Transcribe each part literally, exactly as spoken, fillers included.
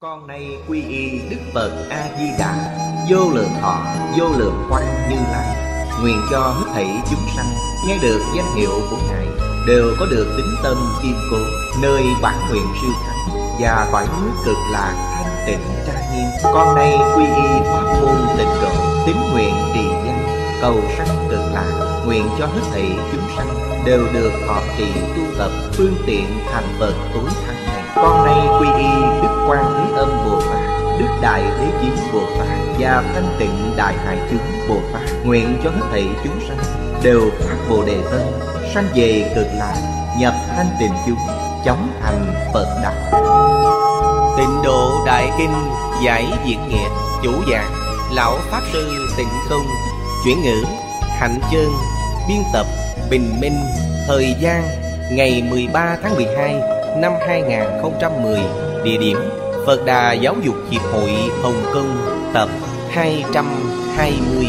Con nay quy y Đức Phật A-di-đà, vô lượng thọ, vô lượng quang Như Lai. Nguyện cho hết thảy chúng sanh nghe được danh hiệu của Ngài đều có được tín tâm kiên cố, nơi bản nguyện siêu thắng và cõi nước cực lạc thanh tịnh trang nghiêm. Con nay quy y pháp môn tịnh độ, tín nguyện trì danh, cầu sanh cực lạc. Nguyện cho hết thảy chúng sanh đều được thọ trì tu tập phương tiện thành Phật tối thắng này. Con nay quy y Đức Quan Thế Âm Bồ Tát, Đức Đại Thế Chí Bồ Tát và Thanh Tịnh Đại Hải Chúng Bồ Tát. Nguyện cho hết thảy chúng sanh đều phát Bồ Đề Tâm, sanh về cực lạc, nhập thanh tịnh chúng, chóng thành Phật đạo. Tịnh Độ Đại Kinh giải Việt nghĩa. Chủ giảng Lão Pháp Sư Tịnh Không. Chuyển ngữ Hạnh Chơn. Biên tập Bình Minh. Thời gian ngày mười ba tháng mười hai năm hai nghìn không trăm mười. Địa điểm Phật Đà Giáo dục Hiệp hội Hồng Kông. Tập hai trăm hai mươi.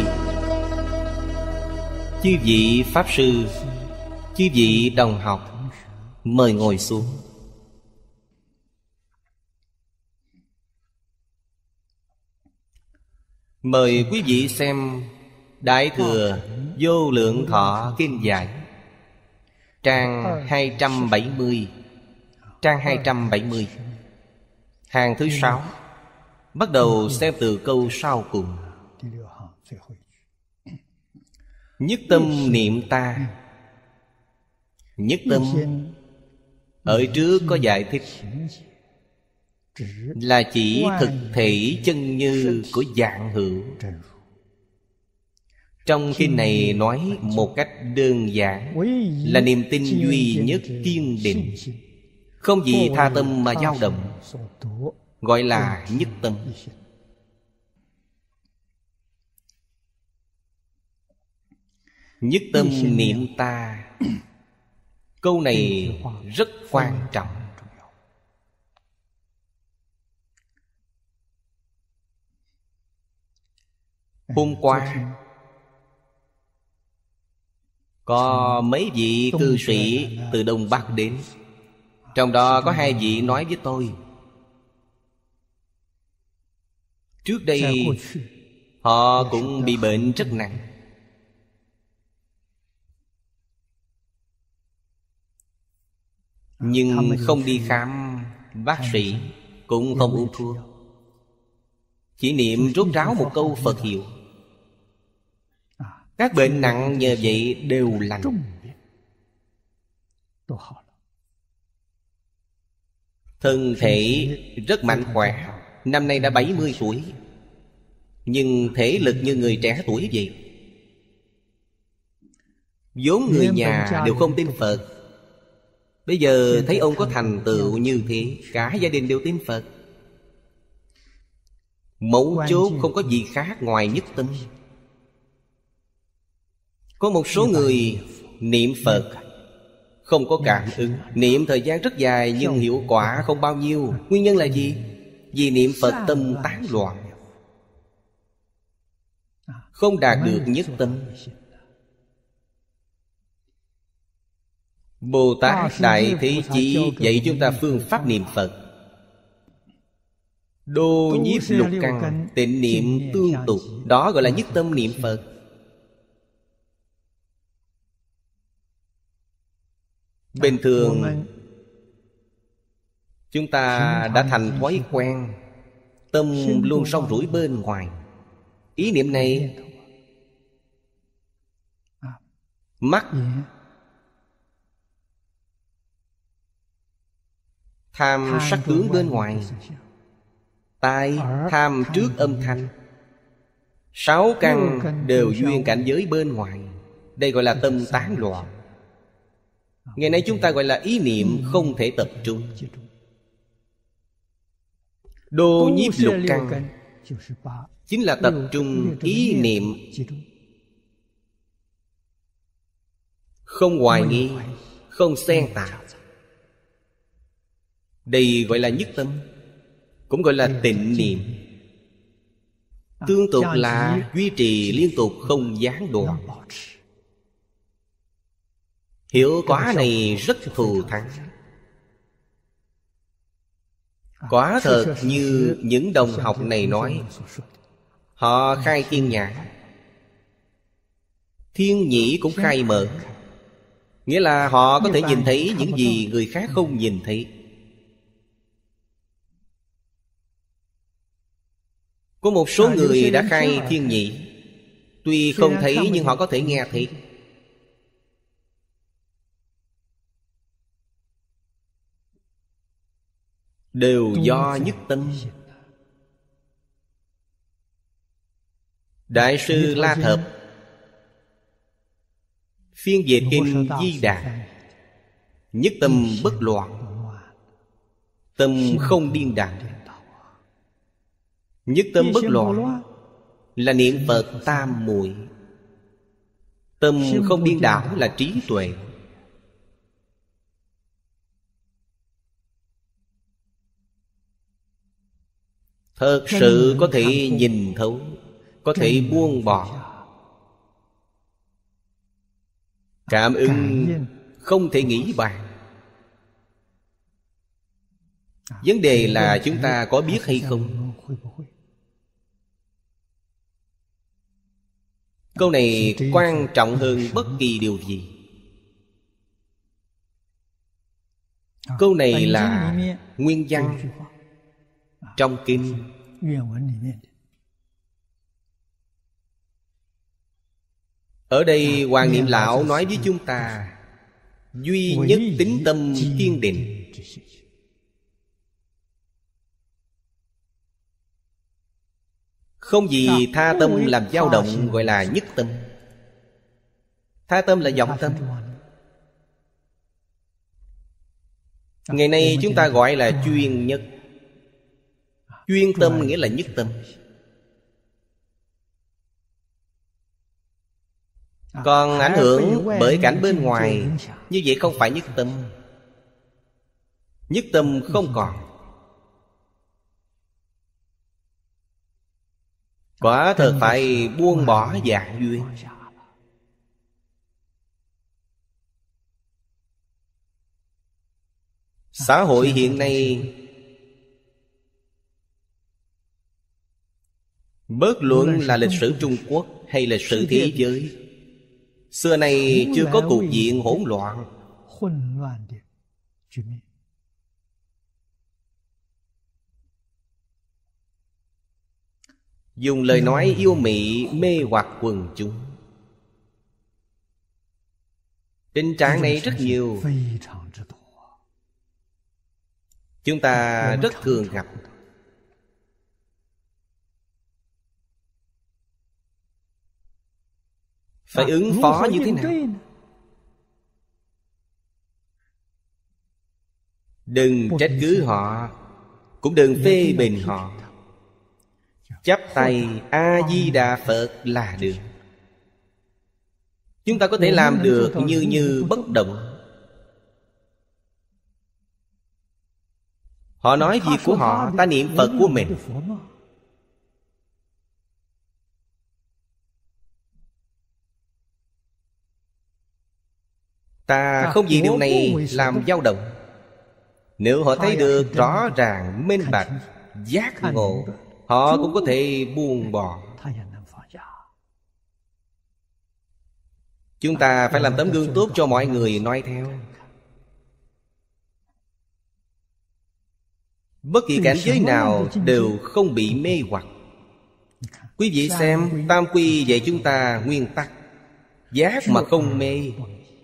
Chư vị Pháp Sư, chư vị đồng học, mời ngồi xuống. Mời quý vị xem Đại Thừa Vô Lượng Thọ Kinh Giải, trang hai trăm bảy mươi. Trang hai trăm bảy mươi, hàng thứ sáu. Bắt đầu xem từ câu sau cùng. Nhất tâm niệm ta. Nhất tâm ở trước có giải thích, là chỉ thực thể chân như của dạng hữu. Trong kinh này nói một cách đơn giản, là niềm tin duy nhất kiên định, không gì tha tâm mà dao động, gọi là nhất tâm. Nhất tâm niệm ta, câu này rất quan trọng. Hôm qua có mấy vị cư sĩ từ Đông Bắc đến, trong đó có hai vị nói với tôi, trước đây họ cũng bị bệnh rất nặng, nhưng không đi khám bác sĩ, cũng không uống thuốc, chỉ niệm rốt ráo một câu Phật hiệu. Các bệnh nặng nhờ vậy đều lành. Thân thể rất mạnh khỏe, năm nay đã bảy mươi tuổi, nhưng thể lực như người trẻ tuổi vậy. vốn người nhà đều không tin Phật, bây giờ thấy ông có thành tựu như thế, cả gia đình đều tin Phật. Mấu chốt không có gì khác ngoài nhất tâm. Có một số người niệm Phật không có cảm ứng, niệm thời gian rất dài nhưng hiệu quả không bao nhiêu. Nguyên nhân là gì? Vì niệm Phật tâm tán loạn, không đạt được nhất tâm. Bồ Tát Đại Thế Chí dạy chúng ta phương pháp niệm Phật: đô nhiếp lục căn, tịnh niệm tương tục. Đó gọi là nhất tâm niệm Phật. Bình thường chúng ta đã thành thói quen, tâm luôn sâu rủi bên ngoài. Ý niệm này mắt tham sắc tướng bên ngoài, tai tham trước âm thanh, sáu căn đều duyên cảnh giới bên ngoài. Đây gọi là tâm tán loạn. Ngày nay chúng ta gọi là ý niệm không thể tập trung. Đô nhiếp lục căn chính là tập trung ý niệm, không hoài nghi, không xen tạp. Đây gọi là nhất tâm, cũng gọi là tịnh niệm. Tương tục là duy trì liên tục, không gián đoạn. Hiệu quả này rất thù thắng. Quả thật như những đồng học này nói, họ khai thiên nhãn, thiên nhĩ cũng khai mở. Nghĩa là họ có thể nhìn thấy những gì người khác không nhìn thấy. Có một số người đã khai thiên nhĩ, tuy không thấy nhưng họ có thể nghe thấy. Đều do nhất tâm. Đại sư La Thập phiên dịch kinh Di Đà: nhất tâm bất loạn, tâm không điên đảo. Nhất tâm bất loạn là niệm Phật tam muội, tâm không điên đảo là trí tuệ. Thật sự có thể nhìn thấu, có thể buông bỏ. Cảm ứng không thể nghĩ bàn. Vấn đề là chúng ta có biết hay không. Câu này quan trọng hơn bất kỳ điều gì. Câu này là nguyên văn trong kinh. Ở đây Hoàng Niệm Lão nói với chúng ta: duy nhất tín tâm kiên định. Không gì tha tâm làm dao động gọi là nhất tâm. Tha tâm là vọng tâm. Ngày nay chúng ta gọi là chuyên nhất. Chuyên tâm nghĩa là nhất tâm. Còn ảnh hưởng bởi cảnh bên ngoài, như vậy không phải nhất tâm. Nhất tâm không còn. Quả thật phải buông bỏ dạng duyên. Xã hội hiện nay, bất luận là lịch sử Trung Quốc hay lịch sử thế giới, xưa nay chưa có cục diện hỗn loạn. Dùng lời nói yêu mị mê hoặc quần chúng. Tình trạng này rất nhiều. Chúng ta rất thường gặp. Phải ứng phó như thế nào? Đừng trách cứ họ, cũng đừng phê bình họ. Chắp tay A-di-đà Phật là được. Chúng ta có thể làm được như như bất động. Họ nói việc của họ, ta niệm Phật của mình. Ta không vì điều này làm dao động. Nếu họ thấy được rõ ràng, minh bạch, giác ngộ, họ cũng có thể buông bỏ. Chúng ta phải làm tấm gương tốt cho mọi người noi theo. Bất kỳ cảnh giới nào đều không bị mê hoặc. Quý vị xem, Tam Quy dạy chúng ta nguyên tắc: giác mà không mê,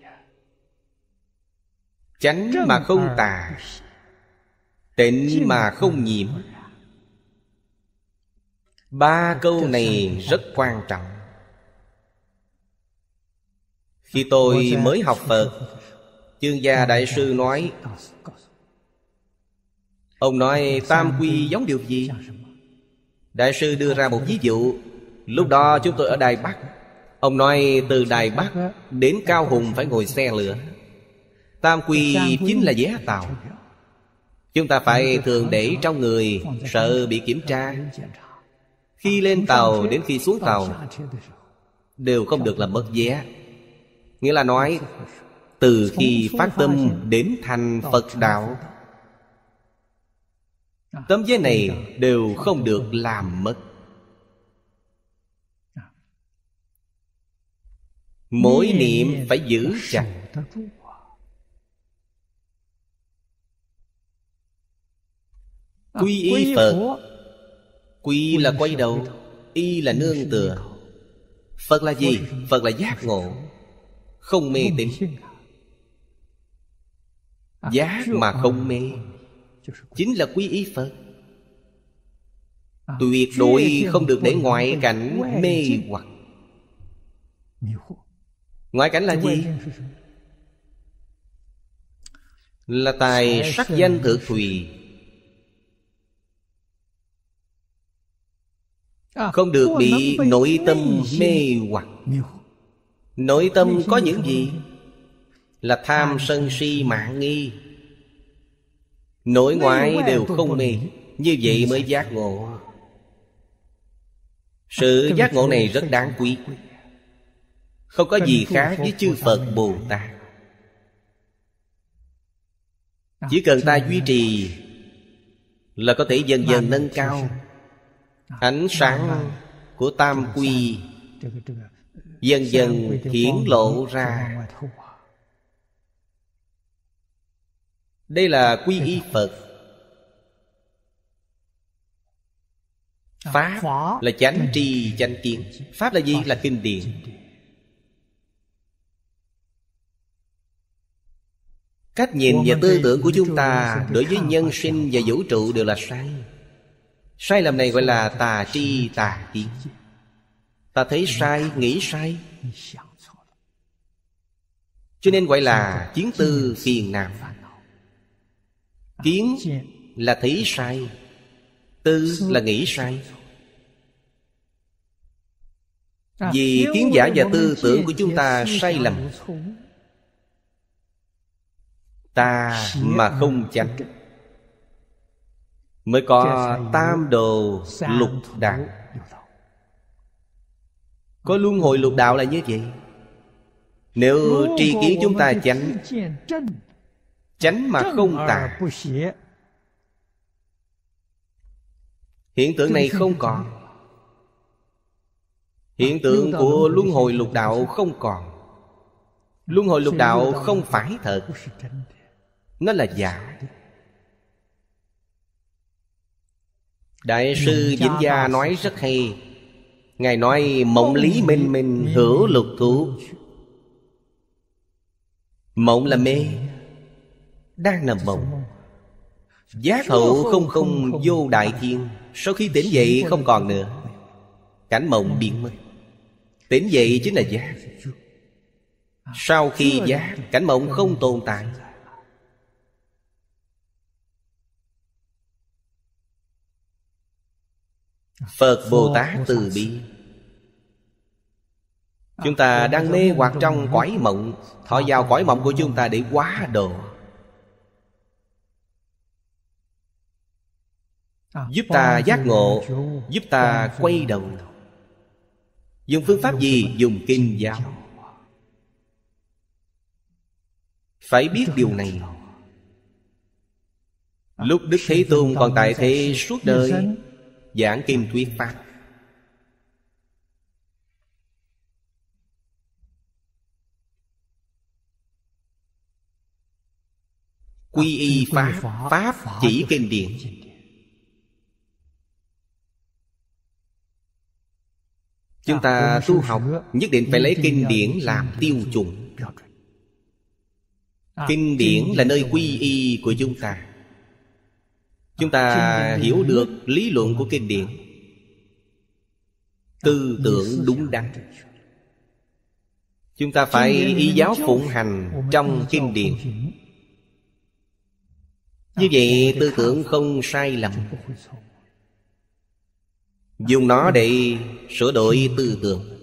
chánh mà không tà, tịnh mà không nhiễm. Ba câu này rất quan trọng. Khi tôi mới học Phật, Chương Gia Đại Sư nói, ông nói tam quy giống điều gì? Đại sư đưa ra một ví dụ. Lúc đó chúng tôi ở Đài Bắc. Ông nói từ Đài Bắc đến Cao Hùng phải ngồi xe lửa. Tam quy chính là vé tàu. Chúng ta phải thường để trong người, sợ bị kiểm tra. Khi lên tàu đến khi xuống tàu đều không được làm mất vé. Nghĩa là nói, từ khi phát tâm đến thành Phật đạo, Tấm vé này đều không được làm mất. Mỗi niệm phải giữ chặt. Quy y Phật. Quy là quay đầu, y là nương tựa. Phật là gì? Phật là giác ngộ, không mê tín. Giác mà không mê chính là quy y Phật. Tuyệt đối không được để ngoại cảnh mê hoặc. Ngoại cảnh là gì? Là tài sắc danh thực thùy. Không được bị nội tâm mê hoặc. Nội tâm có những gì? Là tham sân si mạn nghi. Nội ngoại đều không mê. Như vậy mới giác ngộ. Sự giác ngộ này rất đáng quý. Không có gì khác với chư Phật Bồ Tát. Chỉ cần ta duy trì là có thể dần dần nâng cao. Ánh sáng của tam quy dần dần hiển lộ ra. Đây là quy y Phật. Pháp là chánh tri chánh kiến. Pháp là gì? Là kinh điển. Cách nhìn và tư tưởng của chúng ta đối với nhân sinh và vũ trụ đều là sai. Sai lầm này gọi là tà tri tà kiến. Ta thấy sai, nghĩ sai, cho nên gọi là kiến tư phiền não. Kiến là thấy sai, tư là nghĩ sai. Vì kiến giả và tư tưởng của chúng ta sai lầm, ta mà không chánh, mới có tam đồ lục đạo. Có luân hồi lục đạo là như vậy. Nếu tri kiến chúng ta chánh, chánh mà không tà, hiện tượng này không còn. Hiện tượng của luân hồi lục đạo không còn. Luân hồi lục đạo không phải thật, nó là giả. Đại sư Vĩnh Gia nói rất hay. Ngài nói mộng lý minh minh hữu lục thú. Mộng là mê, đang nằm mộng. Giác hậu không không vô đại thiên. Sau khi tỉnh dậy không còn nữa. Cảnh mộng biến mất. Tỉnh dậy chính là giác. Sau khi giác, cảnh mộng không tồn tại. Phật Bồ Tát từ bi. Chúng ta đang mê hoặc trong cõi mộng. Thọ vào cõi mộng của chúng ta để hóa độ, giúp ta giác ngộ, giúp ta quay đầu. Dùng phương pháp gì? Dùng kinh giáo. Phải biết điều này. Lúc Đức Thế Tôn còn tại thế suốt đời giảng kinh thuyết pháp, quy y pháp. Pháp chỉ kinh điển. Chúng ta tu học nhất định phải lấy kinh điển làm tiêu chuẩn. Kinh điển là nơi quy y của chúng ta. Chúng ta hiểu được lý luận của kinh điển, tư tưởng đúng đắn. Chúng ta phải y giáo phụng hành trong kinh điển. Như vậy tư tưởng không sai lầm. Dùng nó để sửa đổi tư tưởng,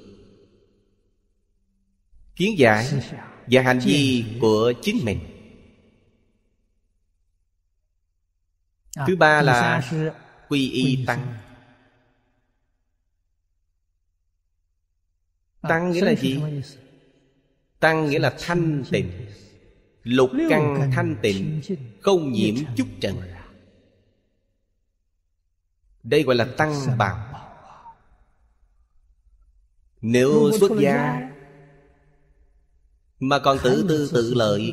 kiến giải và hành vi của chính mình. Thứ ba là quy y tăng. Tăng nghĩa là gì? Tăng nghĩa là thanh tịnh. Lục căn thanh tịnh, không nhiễm chút trần. Đây gọi là tăng bảo. Nếu xuất gia mà còn tự tư tự lợi,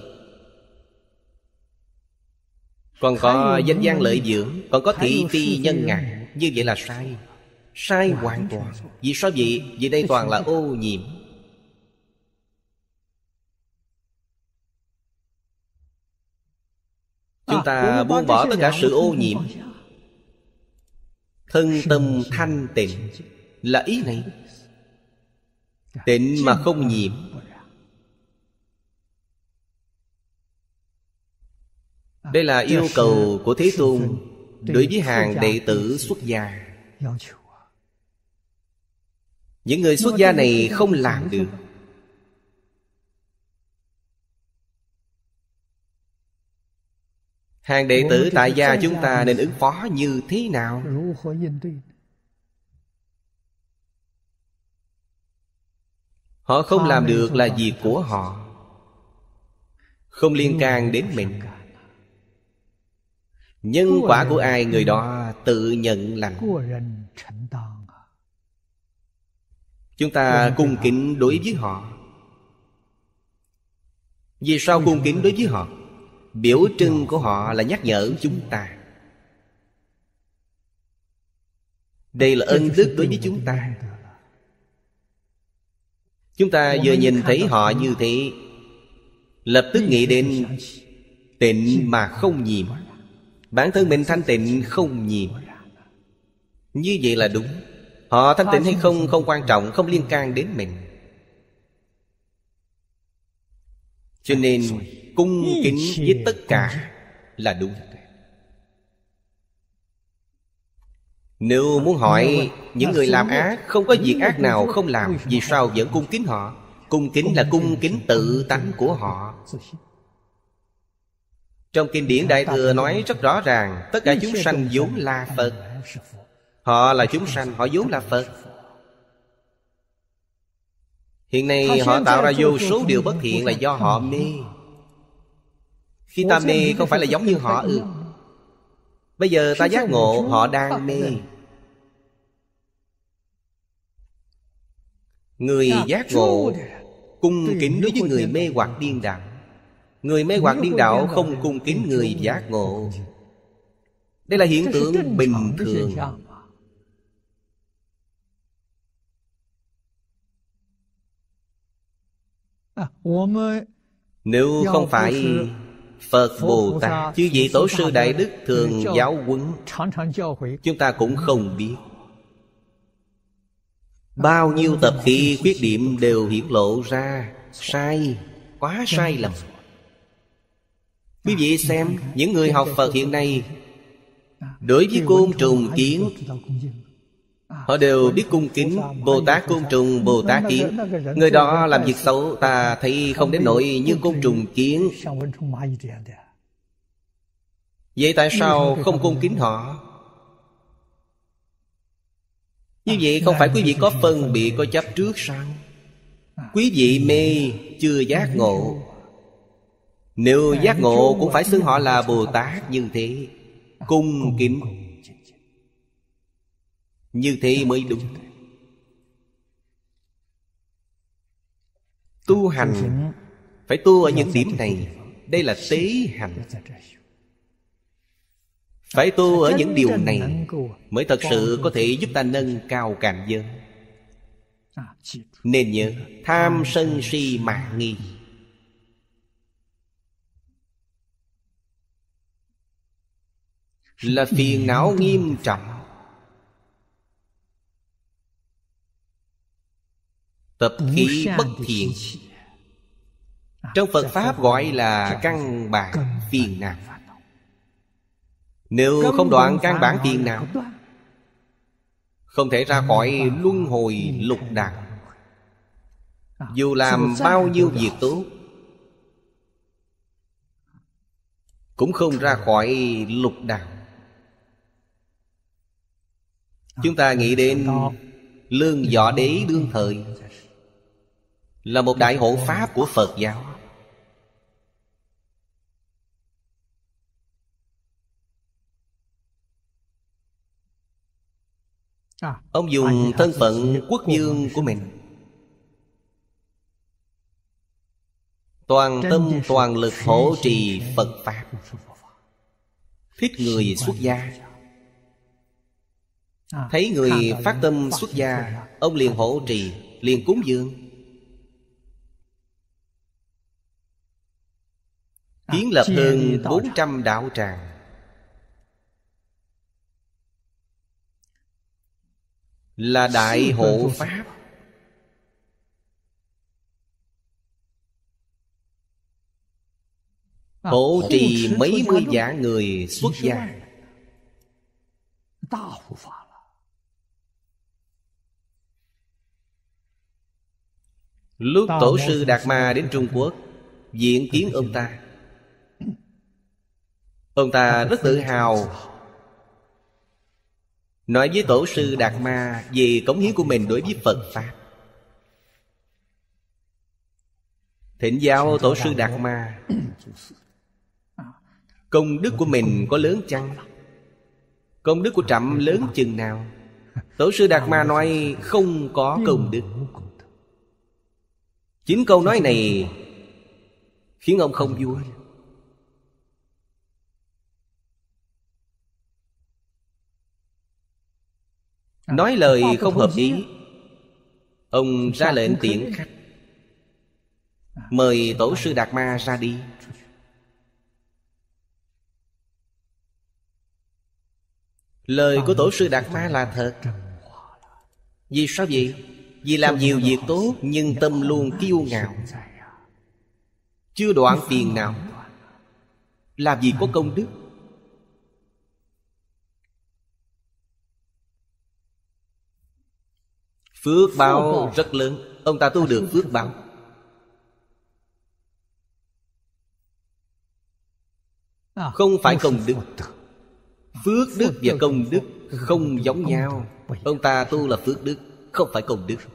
còn có danh gian lợi dưỡng, còn có thị phi nhân ngã, như vậy là sai. Sai hoàn toàn. Vì sao vậy? Vì đây toàn là ô nhiễm. Chúng ta buông bỏ tất cả sự ô nhiễm, thân tâm thanh tịnh, là ý này. Tịnh mà không nhiễm. Đây là yêu cầu của Thế Tôn đối với hàng đệ tử xuất gia. Những người xuất gia này không làm được. Hàng đệ tử tại gia chúng ta nên ứng phó như thế nào? Họ không làm được là việc của họ, không liên can đến mình. Nhân quả của ai người đó tự nhận lành. Chúng ta cung kính đối với họ. Vì sao cung kính đối với họ? Biểu trưng của họ là nhắc nhở chúng ta. Đây là ân đức đối với chúng ta. Chúng ta vừa nhìn thấy họ như thế, lập tức nghĩ đến tịnh mà không nhiễm. Bản thân mình thanh tịnh không nhiễm. Như vậy là đúng. Họ thanh tịnh hay không không quan trọng, không liên can đến mình. Cho nên cung kính với tất cả là đúng. Nếu muốn hỏi những người làm ác, không có việc ác nào không làm, vì sao vẫn cung kính họ? Cung kính là cung kính tự tánh của họ. Trong kinh điển Đại Thừa nói rất rõ ràng, tất cả chúng sanh vốn là Phật. Họ là chúng sanh, họ vốn là Phật. Hiện nay họ tạo ra vô số điều bất thiện là do họ mê. Khi ta mê không phải là giống như họ ư? Ừ. Bây giờ ta giác ngộ, họ đang mê. Người giác ngộ cung kính đối với người mê hoặc điên đạo. Người mê hoặc điên đạo không cung kính người giác ngộ. Đây là hiện tượng bình thường. Nếu không phải Phật Bồ Tát, chư vị tổ sư đại đức thường giáo huấn, chúng ta cũng không biết. Bao nhiêu tập khí khuyết điểm đều hiển lộ ra. Sai, quá sai lầm. Quý vị xem, những người học Phật hiện nay, đối với côn trùng kiến, họ đều biết cung kính. Bồ Tát côn trùng, Bồ Tát kiến. Người đó làm việc xấu, ta thấy không đến nỗi như côn trùng kiến. Vậy tại sao không cung kính họ? Như vậy không phải quý vị có phân biệt, có chấp trước sao? Quý vị mê, chưa giác ngộ. Nếu giác ngộ cũng phải xưng họ là Bồ Tát như thế. Cung kính như thế mới đúng. Tu hành phải tu ở những điểm này. Đây là tế hành. Phải tu ở những điều này mới thật sự có thể giúp ta nâng cao cảnh giới. Nên nhớ, tham sân si mạn nghi là phiền não nghiêm trọng. Tập khí bất thiện, trong Phật Pháp gọi là căn bản phiền não. Nếu không đoạn căn bản phiền não, không thể ra khỏi luân hồi lục đạo. Dù làm bao nhiêu việc tốt, cũng không ra khỏi lục đạo. Chúng ta nghĩ đến Lương Võ Đế đương thời là một đại hộ pháp của Phật giáo. Ông dùng thân phận quốc vương của mình, toàn tâm toàn lực hộ trì Phật Pháp. Thích người xuất gia, thấy người phát tâm xuất gia, ông liền hộ trì, liền cúng dường. Kiến lập hơn bốn trăm đạo tràng, là đại hộ Pháp. Hộ trì mấy mươi vạn người xuất gia. Lúc Tổ sư Đạt Ma đến Trung Quốc diện kiến ông ta, ông ta rất tự hào, nói với Tổ sư Đạt Ma về cống hiến của mình đối với Phật Pháp. Thỉnh giáo Tổ sư Đạt Ma, công đức của mình có lớn chăng? Công đức của trẫm lớn chừng nào? Tổ sư Đạt Ma nói không có công đức. Chính câu nói này khiến ông không vui. Nói lời không hợp ý, ông ra lệnh tiễn khách, mời Tổ sư Đạt Ma ra đi. Lời của Tổ sư Đạt Ma là thật. Vì sao vậy? Vì làm nhiều việc tốt nhưng tâm luôn kiêu ngạo, chưa đoạn phiền não, làm gì có công đức. Phước báo rất lớn, ông ta tu được phước báo. Không phải công đức. Phước đức và công đức không giống nhau. Ông ta tu là phước đức, không phải công đức.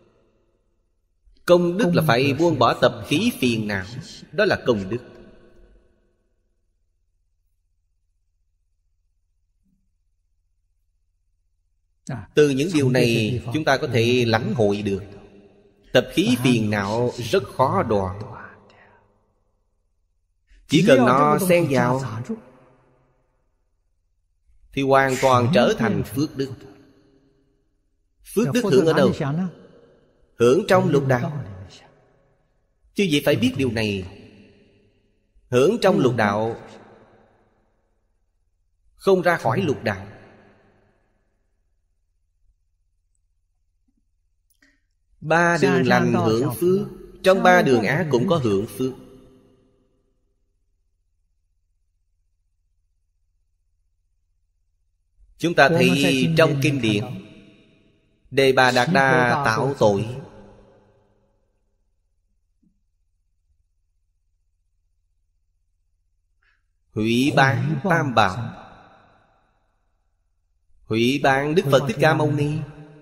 Công đức là phải buông bỏ tập khí phiền não, đó là công đức. Từ những điều này chúng ta có thể lãnh hội được tập khí phiền não rất khó đoạn. Chỉ cần nó xen vào thì hoàn toàn trở thành phước đức. Phước đức hưởng ở đâu? Hưởng trong lục đạo. Chứ vậy phải biết điều này. Hưởng trong lục đạo, không ra khỏi lục đạo. Ba đường lành hưởng phước, trong ba đường ác cũng có hưởng phước. Chúng ta thấy trong kinh điển, Đề Bà Đạt Đa tạo tội, hủy bán Tam Bảo, hủy bán Đức Phật Thích Ca Mâu Ni.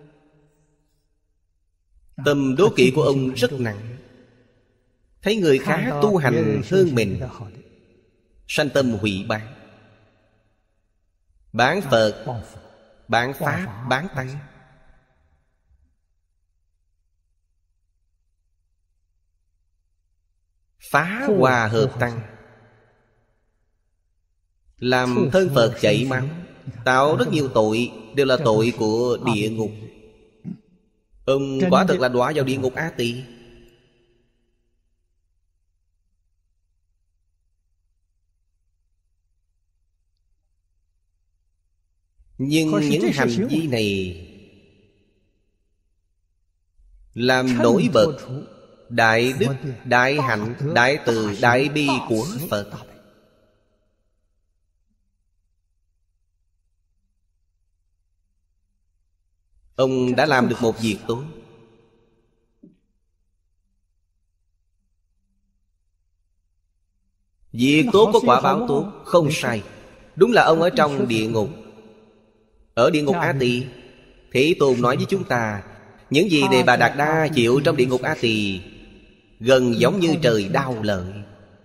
Tâm đố kỵ của ông rất nặng. Thấy người khác tu hành hơn mình, sanh tâm hủy bán. Bán Phật, bán Pháp, bán Tăng. Phá hòa hợp Tăng, làm thân Phật chảy máu, tạo rất nhiều tội, đều là tội của địa ngục. Ông quả thật là đọa vào địa ngục A Tỳ. Nhưng những hành vi này làm nổi bật đại đức, đại hạnh, đại từ, đại bi của Phật. Ông đã làm được một việc tốt. Việc tốt có quả báo tốt, không sai. Đúng là ông ở trong địa ngục. Ở địa ngục A Tỳ, Thế Tôn nói với chúng ta, những gì Đề Bà Đạt Đa chịu trong địa ngục A Tỳ gần giống như trời đau lợi.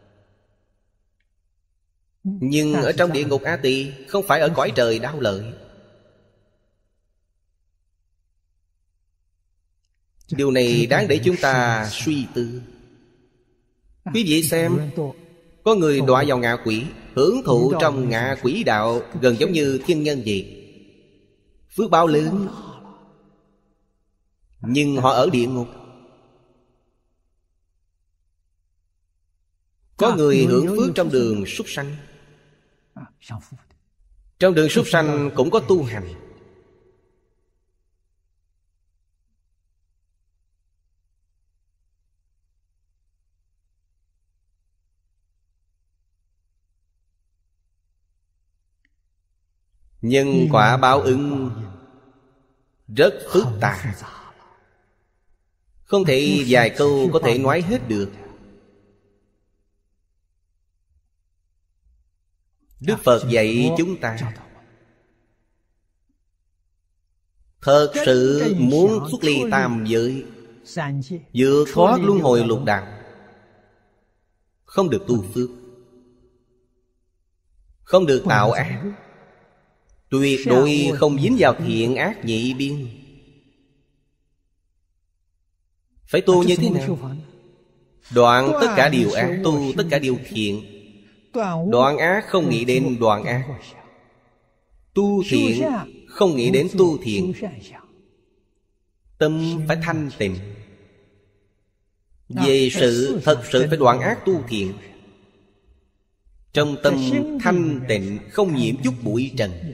Nhưng ở trong địa ngục A Tỳ không phải ở cõi trời đau lợi. Điều này đáng để chúng ta suy tư. Quý vị xem, có người đọa vào ngạ quỷ, hưởng thụ trong ngạ quỷ đạo gần giống như thiên nhân vậy. Phước báo lớn, nhưng họ ở địa ngục. Có người hưởng phước trong đường súc sanh. Trong đường súc sanh cũng có tu hành. Nhân quả báo ứng rất phức tạp, không thể vài câu có thể nói hết được. Đức Phật dạy chúng ta, thật sự muốn xuất ly tam giới, vượt thoát luân hồi lục đạo, không được tu phước, không được tạo ác, tuyệt đối không dính vào thiện ác nhị biên. Phải tu như thế nào? Đoạn tất cả điều ác, tu tất cả điều thiện. Đoạn ác không nghĩ đến đoạn ác, tu thiện không nghĩ đến tu thiện. Tâm phải thanh tịnh. Về sự thật sự phải đoạn ác tu thiện. Trong tâm thanh tịnh, không nhiễm chút bụi trần.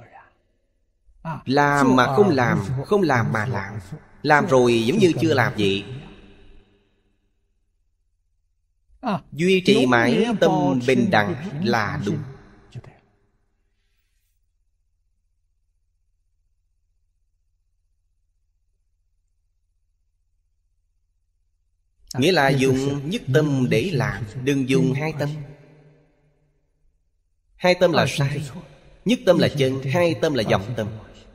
Làm mà không làm, không làm mà làm. Làm rồi giống như chưa làm vậy. Duy trì mãi tâm bình đẳng là đúng. Nghĩa là dùng nhất tâm để làm, đừng dùng hai tâm. Hai tâm là sai. Nhất tâm là chân, hai tâm là vọng tâm.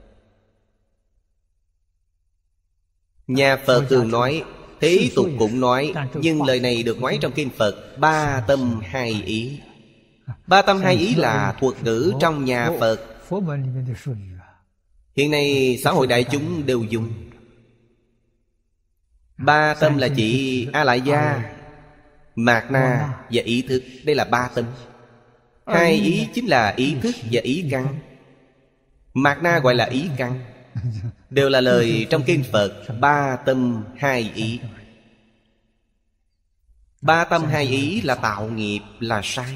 Nhà Phật thường nói, thế tục cũng nói, nhưng lời này được nói trong kinh Phật, ba tâm hai ý. Ba tâm hai ý là thuật ngữ trong nhà Phật. Hiện nay xã hội đại chúng đều dùng. Ba tâm là chỉ A Lại Gia, Mạt Na và ý thức. Đây là ba tâm. Hai ý chính là ý thức và ý căn. Mạt Na gọi là ý căn. Đều là lời trong kinh Phật. Ba tâm hai ý. Ba tâm hai ý là tạo nghiệp, là sai.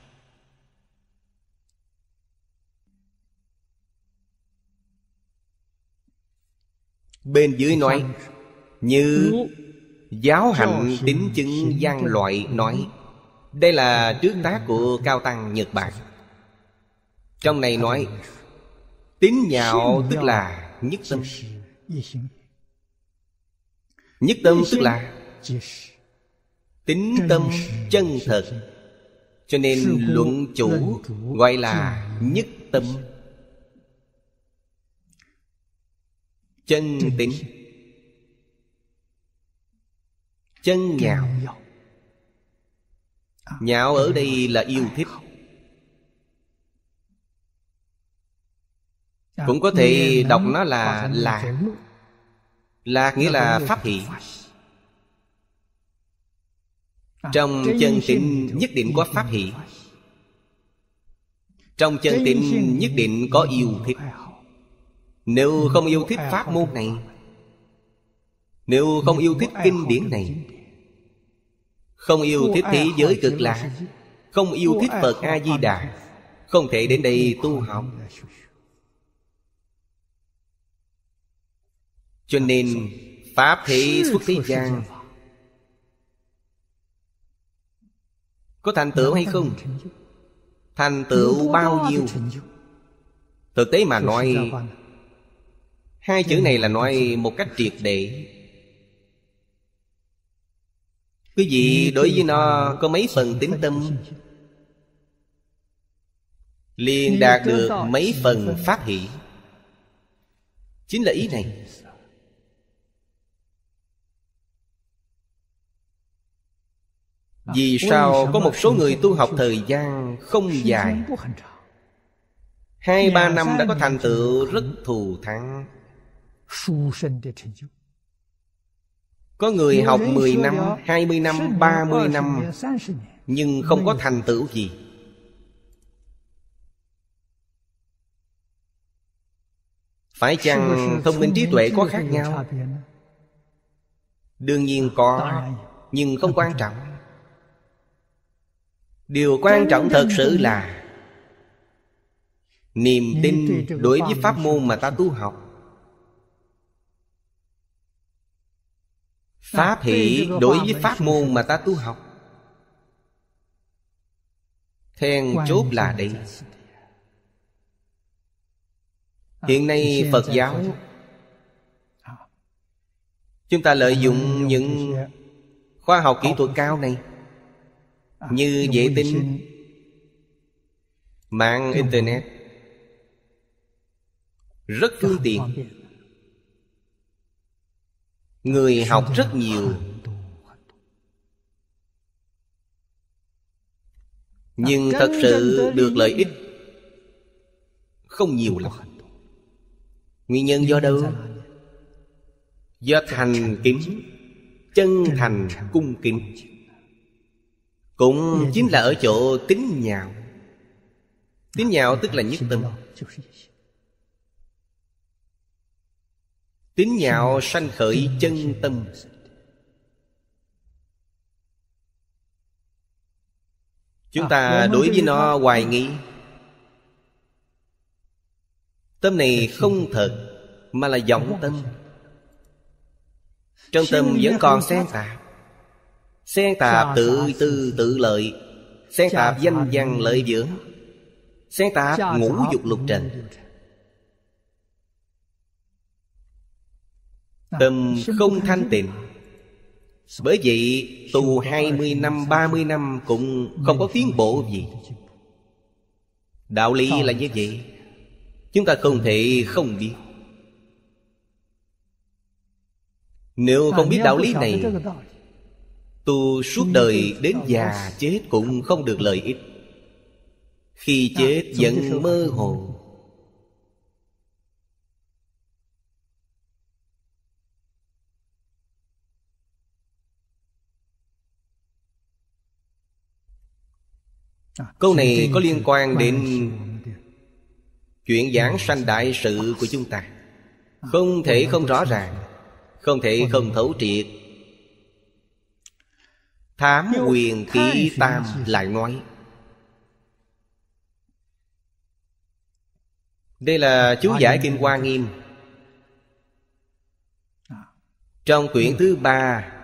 Bên dưới nói, như giáo hạnh tín chứng văn loại nói. Đây là trước tác của Cao Tăng Nhật Bản. Trong này nói, tín nhạo tức là nhất tâm. Nhất tâm tức là tín tâm chân thật. Cho nên luận chủ gọi là nhất tâm. Chân tín, chân nhạo. Nhạo ở đây là yêu thích. Cũng có thể đọc nó là lạc. Lạc nghĩa là pháp hỷ. Trong chân tín nhất định có pháp hỷ. Trong chân tín nhất định có yêu thích. Nếu không yêu thích pháp môn này, nếu không yêu thích kinh điển này, không yêu thích thế giới cực lạc, không yêu thích Phật A-di-đà, không thể đến đây tu học. Cho nên pháp thể xuất thế gian có thành tựu hay không? Thành tựu bao nhiêu? Thực tế mà nói, hai chữ này là nói một cách triệt để. Quý vị đối với nó có mấy phần tín tâm, liền đạt được mấy phần pháp hỷ. Chính là ý này. Vì sao có một số người tu học thời gian không dài, hai ba năm đã có thành tựu rất thù thắng? Có người học mười năm, hai mươi năm, ba mươi năm nhưng không có thành tựu gì. Phải chăng thông minh trí tuệ có khác nhau? Đương nhiên có, nhưng không quan trọng. Điều quan trọng thật sự là niềm tin đối với pháp môn mà ta tu học. Pháp hỷ đối với pháp môn mà ta tu học. Then chốt là đây. Hiện nay Phật giáo chúng ta lợi dụng những khoa học kỹ thuật cao này, như vệ tinh, mạng Internet, rất phương tiện. Người học rất nhiều, nhưng thật sự được lợi ích không nhiều lắm. Nguyên nhân do đâu? Do thành kính, chân thành cung kính. Cũng chính là ở chỗ tín nhạo. Tín nhạo tức là nhất tâm. Tín nhạo sanh khởi chân tâm. Chúng ta đối với nó hoài nghi. Tâm này không thật, mà là vọng tâm. Trong tâm vẫn còn xen tạp. Xen tạp tự tư tự lợi, xen tạp danh văn lợi dưỡng, xen tạp ngũ dục lục trần. Tâm không thanh tịnh. Bởi vậy tu hai mươi năm, ba mươi năm cũng không có tiến bộ gì. Đạo lý là như vậy. Chúng ta không thể không biết. Nếu không biết đạo lý này, tu suốt đời đến già chết cũng không được lợi ích. Khi chết vẫn mơ hồ. Câu này có liên quan đến chuyện giảng sanh đại sự của chúng ta. Không thể không rõ ràng, không thể không thấu triệt. Thám Quyền Ký Tam lại nói. Đây là chú giải Kinh Hoa Nghiêm. Trong quyển thứ ba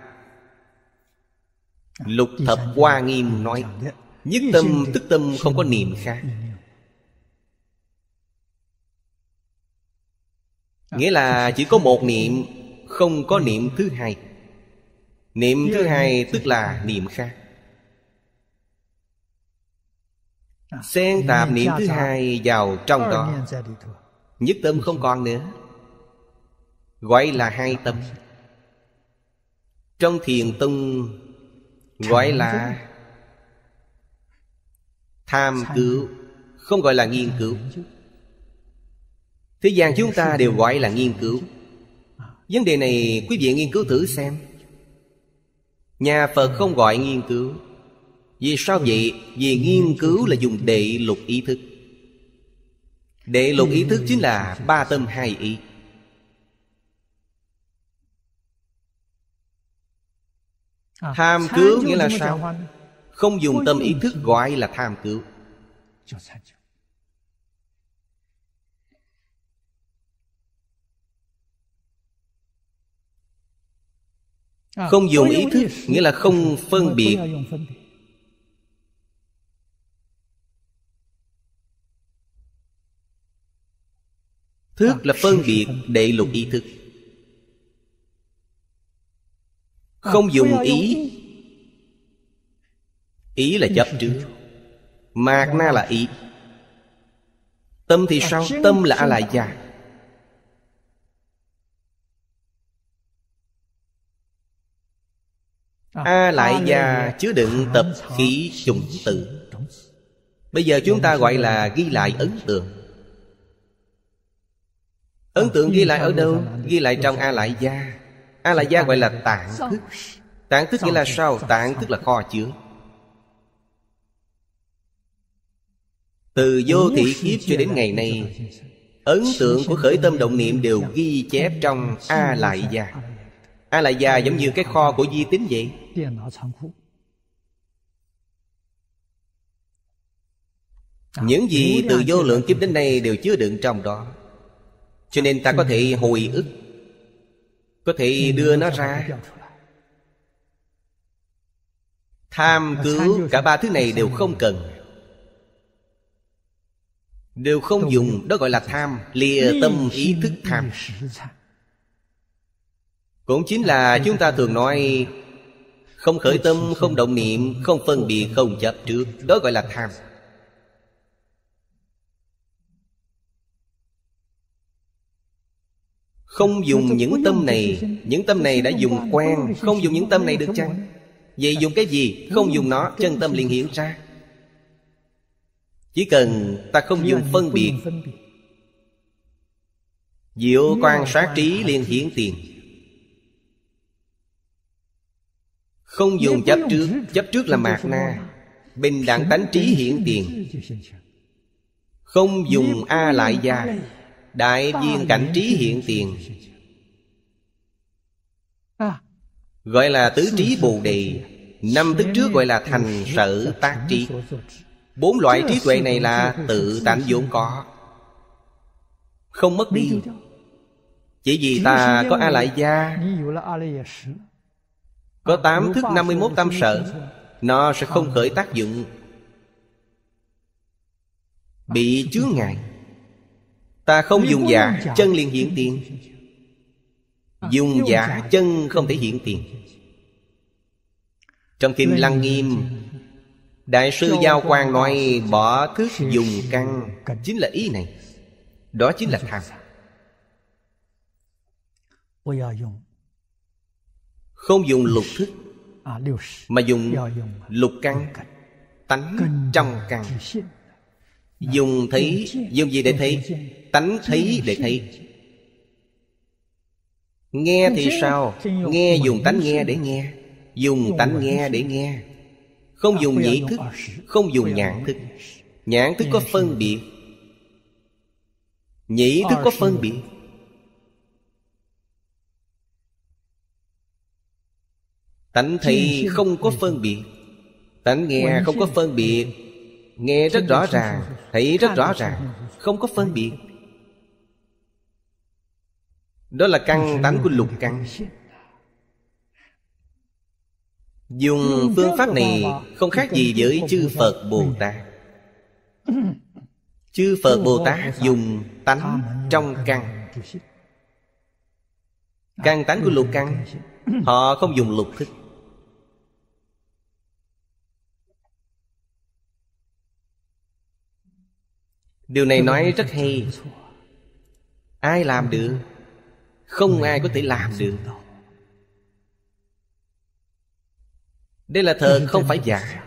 Lục Thập Hoa Nghiêm nói: nhất tâm tức tâm không có niệm khác. Nghĩa là chỉ có một niệm, không có niệm thứ hai. Niệm thứ hai tức là niệm khác. Xen tạp niệm thứ hai vào trong đó, nhất tâm không còn nữa, gọi là hai tâm. Trong Thiền Tông gọi là tham cứu, không gọi là nghiên cứu. Thế gian chúng ta đều gọi là nghiên cứu. Vấn đề này quý vị nghiên cứu thử xem. Nhà Phật không gọi nghiên cứu. Vì sao vậy? Vì nghiên cứu là dùng đệ lục ý thức. Đệ lục ý thức chính là ba tâm hai ý. Tham cứu nghĩa là sao? Không dùng tâm ý thức gọi là tham cứu. Không dùng ý thức nghĩa là không phân biệt. Thức là phân biệt đệ lục ý thức. Không dùng ý. Ý là chấp trước. Mạt na là ý. Tâm thì sao? Tâm là A-lại gia. A-lại gia chứa đựng tập khí chủng tử. Bây giờ chúng ta gọi là ghi lại ấn tượng. Ấn tượng ghi lại ở đâu? Ghi lại trong A-lại gia. A-la-gia gọi là tạng thức. Tạng thức nghĩa là sao? Tạng thức là kho chứa. Từ vô thị kiếp cho đến ngày nay, ấn tượng của khởi tâm động niệm đều ghi chép trong A-lại-gia. A-lại-gia giống như cái kho của vi tính vậy. Những gì từ vô lượng kiếp đến nay đều chứa đựng trong đó. Cho nên ta có thể hồi ức, có thể đưa nó ra. Tham cứu cả ba thứ này đều không cần, đều không dùng. Đó gọi là tham. Lìa tâm ý thức tham. Cũng chính là chúng ta thường nói không khởi tâm, không động niệm, không phân biệt, không chấp trước. Đó gọi là tham. Không dùng những tâm này. Những tâm này đã dùng quen. Không dùng những tâm này được chăng? Vậy dùng cái gì? Không dùng nó, chân tâm liền hiện ra. Chỉ cần ta không dùng phân biệt, diệu quan sát trí liền hiển tiền. Không dùng chấp trước. Chấp trước là mạt na. Bình đẳng tánh trí hiển tiền. Không dùng A-lại-gia, đại viên cảnh trí hiện tiền, gọi là tứ trí bồ đề. Năm thức trước gọi là thành sở tác trí. Bốn loại trí tuệ này là tự tánh vốn có, không mất đi. Chỉ vì ta có A-lại-gia, có tám thức năm mươi mốt tâm sở, nó sẽ không khởi tác dụng, bị chướng ngại. Ta không dùng giả, chân liền hiện tiền. Dùng giả, chân không thể hiện tiền. Trong Kinh Lăng Nghiêm, Đại sư Giao Quang nói bỏ thức dùng căn, chính là ý này. Đó chính là tham. Không dùng lục thức, mà dùng lục căn, tánh trong căn. Dùng thấy, dùng gì để thấy? Tánh thấy để thấy. Nghe thì sao? Nghe dùng tánh nghe để nghe. Dùng tánh nghe để nghe. Không dùng nhĩ thức, không dùng nhãn thức. Nhãn thức có phân biệt, nhĩ thức có phân biệt. Tánh thấy không có phân biệt, tánh nghe không có phân biệt. Nghe rất rõ ràng, thấy rất rõ ràng, không có phân biệt. Đó là căn tánh của lục căn. Dùng phương pháp này không khác gì với chư Phật Bồ Tát. Chư Phật Bồ Tát dùng tánh trong căn, căn tánh của lục căn. Họ không dùng lục thức. Điều này nói rất hay. Ai làm được? Không ai có thể làm được. Đây là thật, không phải giả.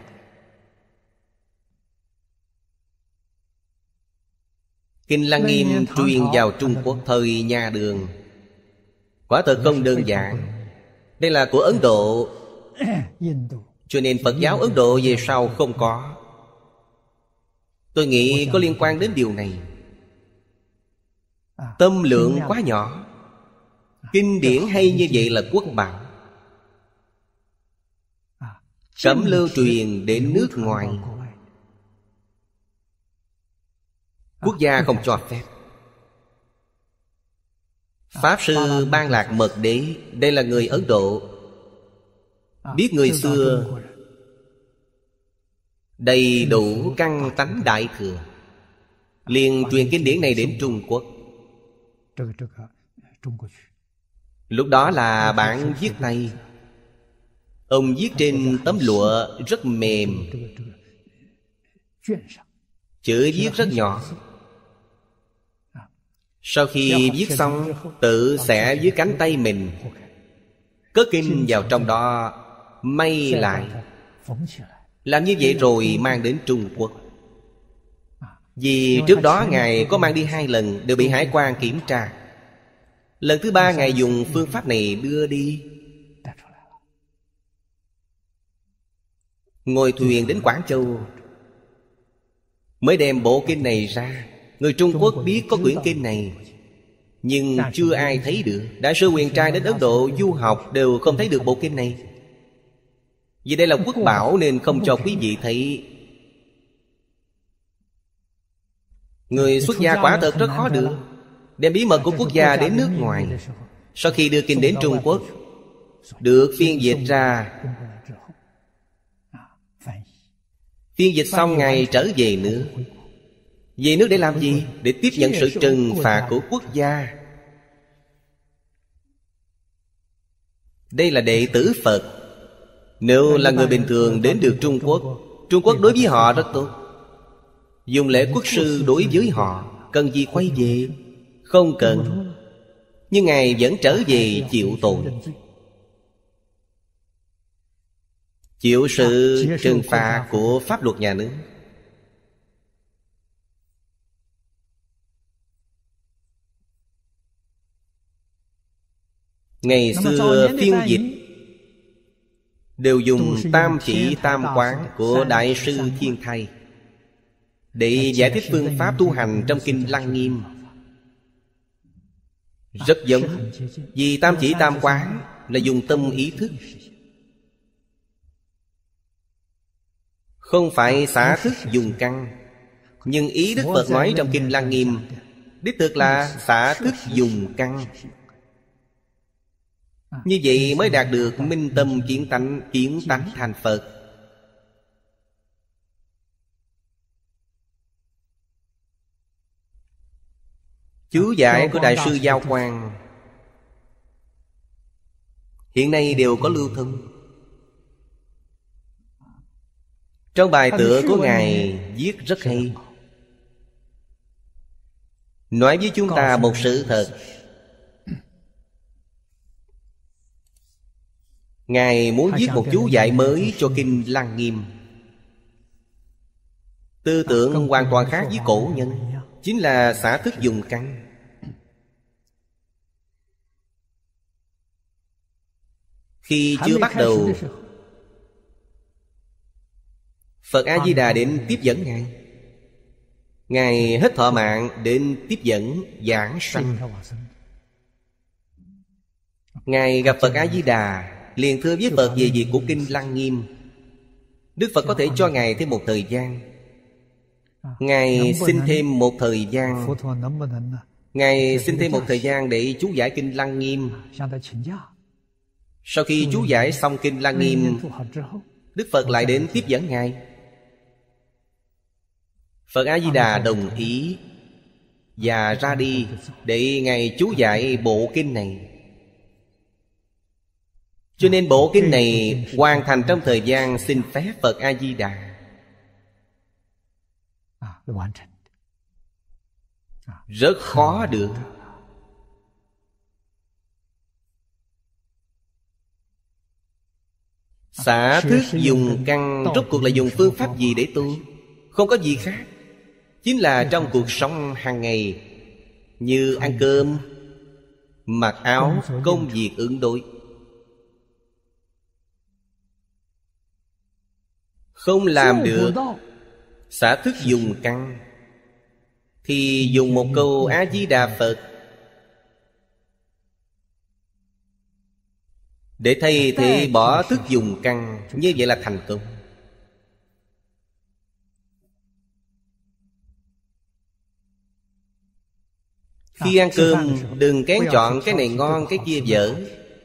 Kinh Lăng Nghiêm truyền vào Trung Quốc thời nhà Đường. Quả thật không đơn giản. Đây là của Ấn Độ, cho nên Phật giáo Ấn Độ về sau không có. Tôi nghĩ có liên quan đến điều này. Tâm lượng quá nhỏ. Kinh điển hay như vậy là quốc bảo, cấm lưu truyền đến nước ngoài. Quốc gia không cho phép. Pháp Sư Ban Lạc Mật Đế, đây là người Ấn Độ, biết người xưa đầy đủ căn tánh đại thừa, liền truyền kinh điển này đến Trung Quốc. Lúc đó là bản viết tay. Ông viết trên tấm lụa rất mềm, chữ viết rất nhỏ. Sau khi viết xong, tự xẻ dưới cánh tay mình, cất kinh vào trong đó, may lại. Làm như vậy rồi mang đến Trung Quốc. Vì trước đó Ngài có mang đi hai lần, đều bị hải quan kiểm tra. Lần thứ ba Ngài dùng phương pháp này đưa đi. Ngồi thuyền đến Quảng Châu, mới đem bộ kinh này ra. Người Trung Quốc biết có quyển kinh này, nhưng chưa ai thấy được. Đại sư Huyền Trai đến Ấn Độ du học đều không thấy được bộ kinh này. Vì đây là quốc bảo nên không cho quý vị thấy. Người xuất gia quả thật rất khó được. Đem bí mật của quốc gia đến nước ngoài. Sau khi đưa kinh đến Trung Quốc, được phiên dịch ra. Phiên dịch xong Ngài trở về nước. Về nước để làm gì? Để tiếp nhận sự trừng phạt của quốc gia. Đây là đệ tử Phật. Nếu là người bình thường đến được Trung Quốc, Trung Quốc đối với họ rất tốt, dùng lễ quốc sư đối với họ. Cần gì quay về? Không cần. Nhưng Ngài vẫn trở về chịu tội, chịu sự trừng phạt của pháp luật nhà nước. Ngày xưa phiên dịch đều dùng tam chỉ tam quán của Đại sư Thiên Thai để giải thích phương pháp tu hành trong kinh Lăng Nghiêm. Rất giống. Vì tam chỉ tam quán là dùng tâm ý thức, không phải xả thức dùng căn. Nhưng ý Đức Phật nói trong kinh Lăng Nghiêm đích thực là xả thức dùng căn. Như vậy mới đạt được minh tâm kiến tánh, kiến tánh thành Phật. Chú giải của Đại sư Giao Quang hiện nay đều có lưu thông. Trong bài tựa của Ngài viết rất hay, nói với chúng ta một sự thật. Ngài muốn viết một chú giải mới cho kinh Lăng Nghiêm. Tư tưởng hoàn toàn khác với cổ nhân, chính là xả thức dùng căn. Khi chưa bắt đầu, Phật A-di-đà đến tiếp dẫn Ngài. Ngài hết thọ mạng đến tiếp dẫn giảng sanh. Ngài gặp Phật A-di-đà, liền thưa với Phật về việc của kinh Lăng Nghiêm. Đức Phật có thể cho Ngài thêm một thời gian. Ngài xin thêm một thời gian Ngài xin thêm một thời gian để chú giải kinh Lăng Nghiêm. Sau khi chú giải xong kinh Lăng Nghiêm, Đức Phật lại đến tiếp dẫn Ngài. Phật A-di-đà đồng ý và ra đi để Ngài chú giải bộ kinh này. Cho nên bộ kinh này hoàn thành trong thời gian xin phép Phật A-di-đà. Rất khó được. Xả thức dùng căn rốt cuộc là dùng phương pháp gì để tu? Không có gì khác, chính là trong cuộc sống hàng ngày, như ăn cơm, mặc áo, công việc ứng đối. Không làm được xả thức dùng căn, thì dùng một câu A-di-đà Phật để thay thế bỏ thức dùng căn. Như vậy là thành công. Khi ăn cơm đừng kén chọn cái này ngon cái kia dở.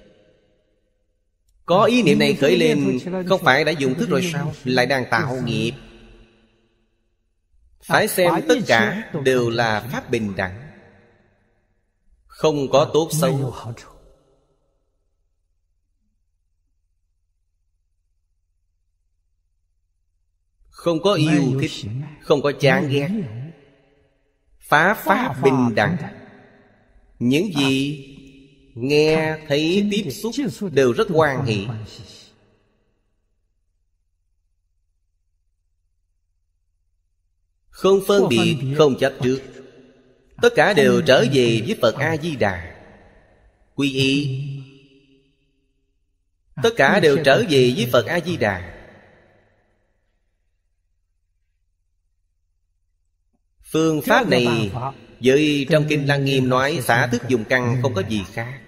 Có ý niệm này khởi lên, không phải đã dùng thức rồi sao? Lại đang tạo nghiệp. Phải xem tất cả đều là pháp bình đẳng, không có tốt xấu. Không có yêu thích, không có chán ghét. Phá pháp bình đẳng. Những gì nghe, thấy, tiếp xúc đều rất hoan hỷ. Không phân biệt, không chấp trước. Tất cả đều trở về với Phật A-di-đà. quy y. Tất cả đều trở về với Phật A-di-đà. Phương pháp này với trong Kinh Lăng Nghiêm nói xả thức dùng căn không có gì khác.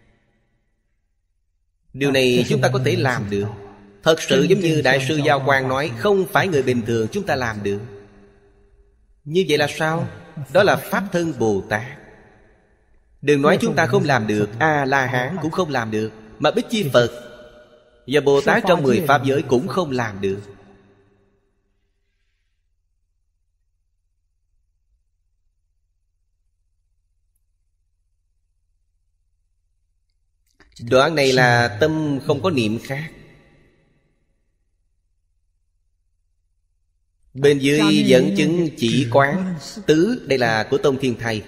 Điều này chúng ta có thể làm được. Thật sự giống như Đại sư Giao Quang nói, không phải người bình thường chúng ta làm được. Như vậy là sao? Đó là Pháp Thân Bồ Tát. Đừng nói chúng ta không làm được, A-la-hán cũng không làm được, mà Bích Chi Phật và Bồ Tát trong mười Pháp giới cũng không làm được. Đoạn này là tâm không có niệm khác. Bên dưới dẫn chứng chỉ quán tứ, đây là của Tông Thiên Thầy.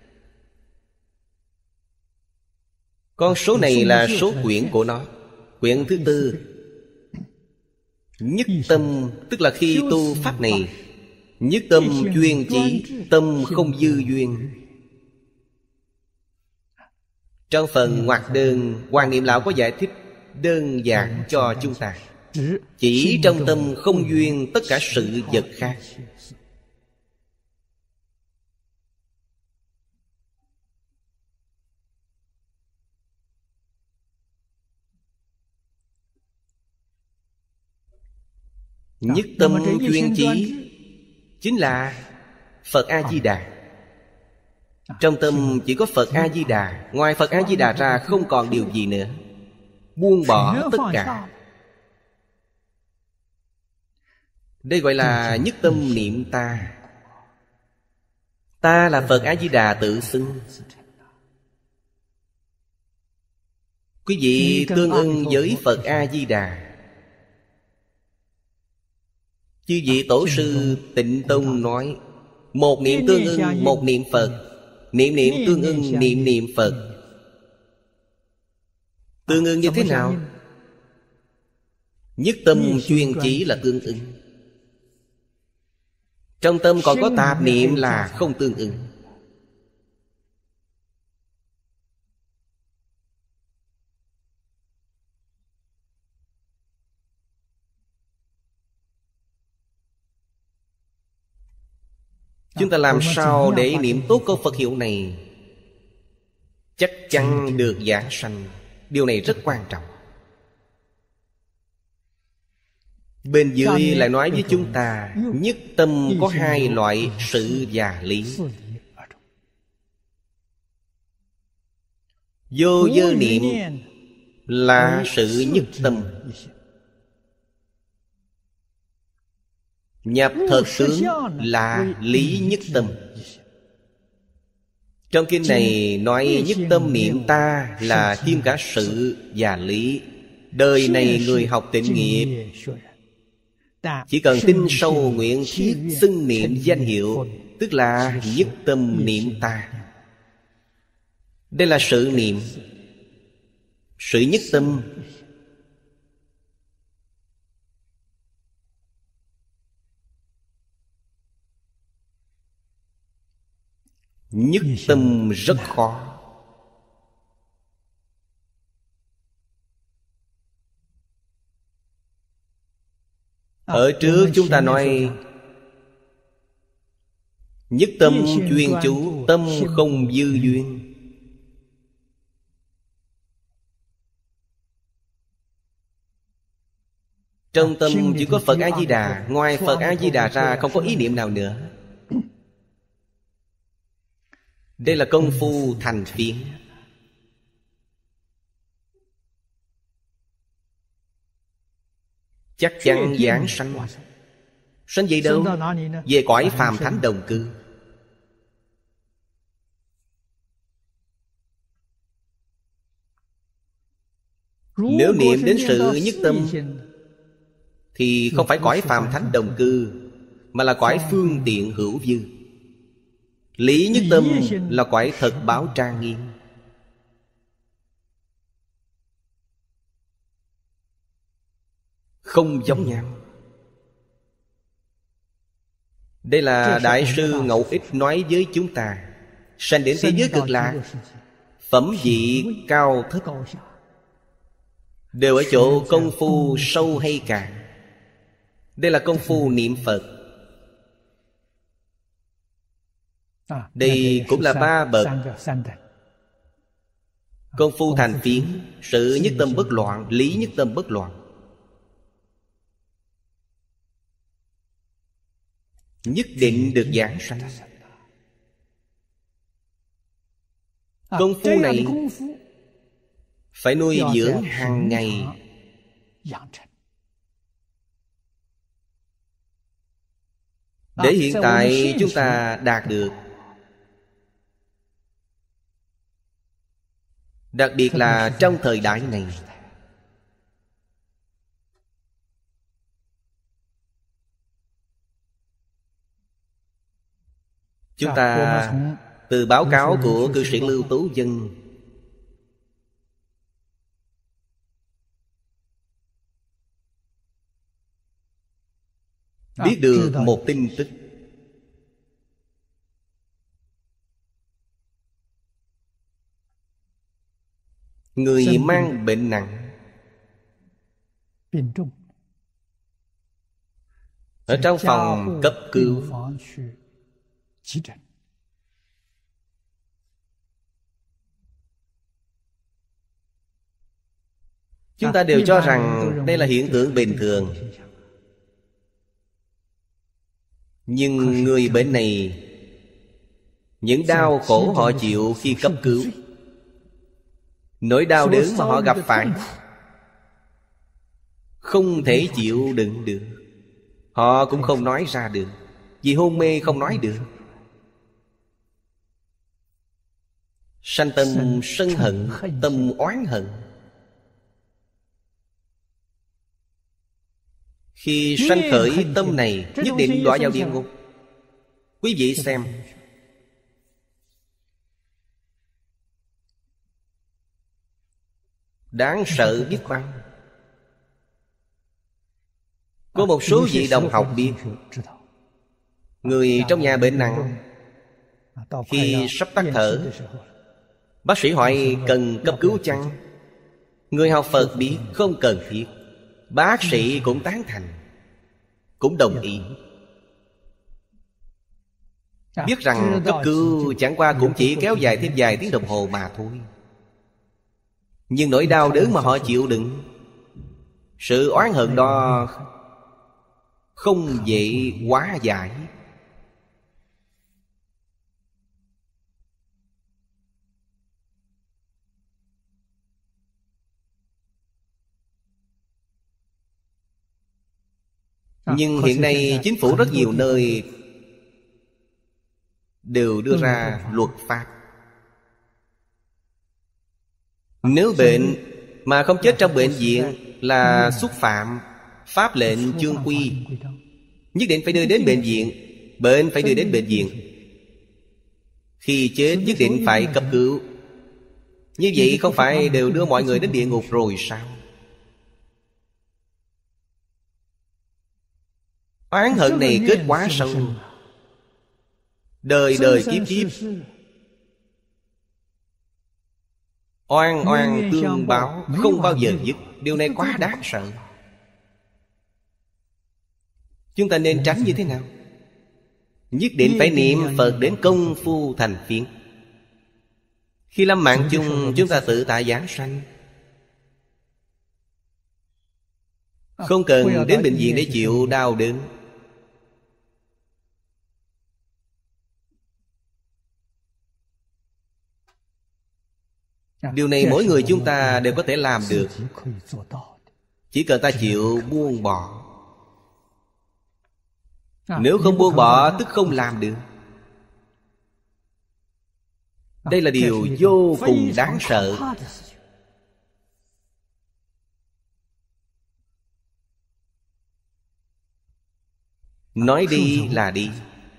Con số này là số quyển của nó. Quyển thứ tư. Nhất tâm, tức là khi tu pháp này, nhất tâm chuyên chỉ, tâm không dư duyên. Trong phần ngoặc đơn, Hoàng Niệm Lão có giải thích đơn giản cho chúng ta. Chỉ trong tâm không duyên tất cả sự vật khác. Nhất tâm chuyên chỉ chính là Phật A-di-đà. Trong tâm chỉ có Phật A-di-đà. Ngoài Phật A-di-đà ra không còn điều gì nữa. Buông bỏ tất cả. Đây gọi là nhất tâm niệm ta. Ta là Phật A-di-đà tự xưng. Quý vị tương ưng với Phật A-di-đà. Chư vị tổ sư Tịnh Tông nói, một niệm tương ưng một niệm Phật, niệm niệm tương ưng niệm niệm Phật. Tương ưng như thế nào? Nhất tâm chuyên chỉ là tương ưng. Trong tâm còn có tạp niệm là không tương ưng. Chúng ta làm sao để niệm tốt câu Phật hiệu này? Chắc chắn được giảng sanh. Điều này rất quan trọng. Bên dưới lại nói với chúng ta, nhất tâm có hai loại sự và lý. Vô dơ niệm là sự nhất tâm. Nhập thật tướng là lý nhất tâm. Trong kinh này nói nhất tâm niệm ta là thêm cả sự và lý. Đời này người học tịnh nghiệp chỉ cần tin sâu nguyện thiết xưng niệm danh hiệu, tức là nhất tâm niệm ta. Đây là sự niệm, sự nhất tâm. Nhất tâm rất khó. Ở trước chúng ta nói nhất tâm chuyên chú, tâm không dư duyên. Trong tâm chỉ có Phật A-di-đà. Ngoài Phật A-di-đà ra không có ý niệm nào nữa. Đây là công phu thành phiến. Chắc chắn giảng sanh. Sanh về đâu? Về cõi phàm thánh đồng cư. Nếu niệm đến sự nhất tâm thì không phải cõi phàm thánh đồng cư, mà là cõi phương tiện hữu dư. Lý nhất tâm là cõi thật báo trang nghiêm. Không giống nhau. Đây là Đại sư Ngẫu Ích nói với chúng ta. Sanh đến thế giới cực lạc, phẩm vị cao thấp đều ở chỗ công phu sâu hay cạn. Đây là công phu niệm Phật. Đây cũng là ba bậc. Công phu thành phiến, sự nhất tâm bất loạn, lý nhất tâm bất loạn, nhất định được giảng sanh. Công phu này phải nuôi dưỡng hàng ngày. Để hiện tại chúng ta đạt được. Đặc biệt là trong thời đại này, chúng ta từ báo cáo của cư sĩ Lưu Tú Vân biết được một tin tức. Người mang bệnh nặng ở trong phòng cấp cứu, chúng ta đều cho rằng đây là hiện tượng bình thường. Nhưng người bệnh này, những đau khổ họ chịu khi cấp cứu, nỗi đau đớn mà họ gặp phải, không thể chịu đựng được. Họ cũng không nói ra được, vì hôn mê không nói được. Sanh tâm sân hận, tâm oán hận. Khi sanh khởi tâm này, nhất định đọa vào địa ngục. Quý vị xem, đáng sợ biết bao. Có một số vị đồng học biết, người trong nhà bệnh nặng, khi sắp tắt thở, bác sĩ hỏi cần cấp cứu chăng? Người học Phật biết không cần thiết. Bác sĩ cũng tán thành, cũng đồng ý. Biết rằng cấp cứu chẳng qua cũng chỉ kéo dài thêm vài tiếng đồng hồ mà thôi. Nhưng nỗi đau đớn mà họ chịu đựng, sự oán hận đó không dễ hóa giải. Nhưng hiện nay chính phủ rất nhiều nơi đều đưa ra luật pháp. Nếu bệnh mà không chết trong bệnh viện là xúc phạm pháp lệnh chương quy, nhất định phải đưa đến bệnh viện. Bệnh phải đưa đến bệnh viện. Khi chết nhất định phải cấp cứu. Như vậy không phải đều đưa mọi người đến địa ngục rồi sao? Oán hận này kết quá sâu, đời đời kiếp kiếp, oan oan tương báo, không bao giờ dứt. Điều này quá đáng sợ. Chúng ta nên tránh như thế nào? Nhất định phải niệm Phật đến công phu thành phiến. Khi lâm mạng chung, chúng ta tự tại giảng sanh, không cần đến bệnh viện để chịu đau đớn. Điều này mỗi người chúng ta đều có thể làm được, chỉ cần ta chịu buông bỏ. Nếu không buông bỏ tức không làm được. Đây là điều vô cùng đáng sợ. Nói đi là đi.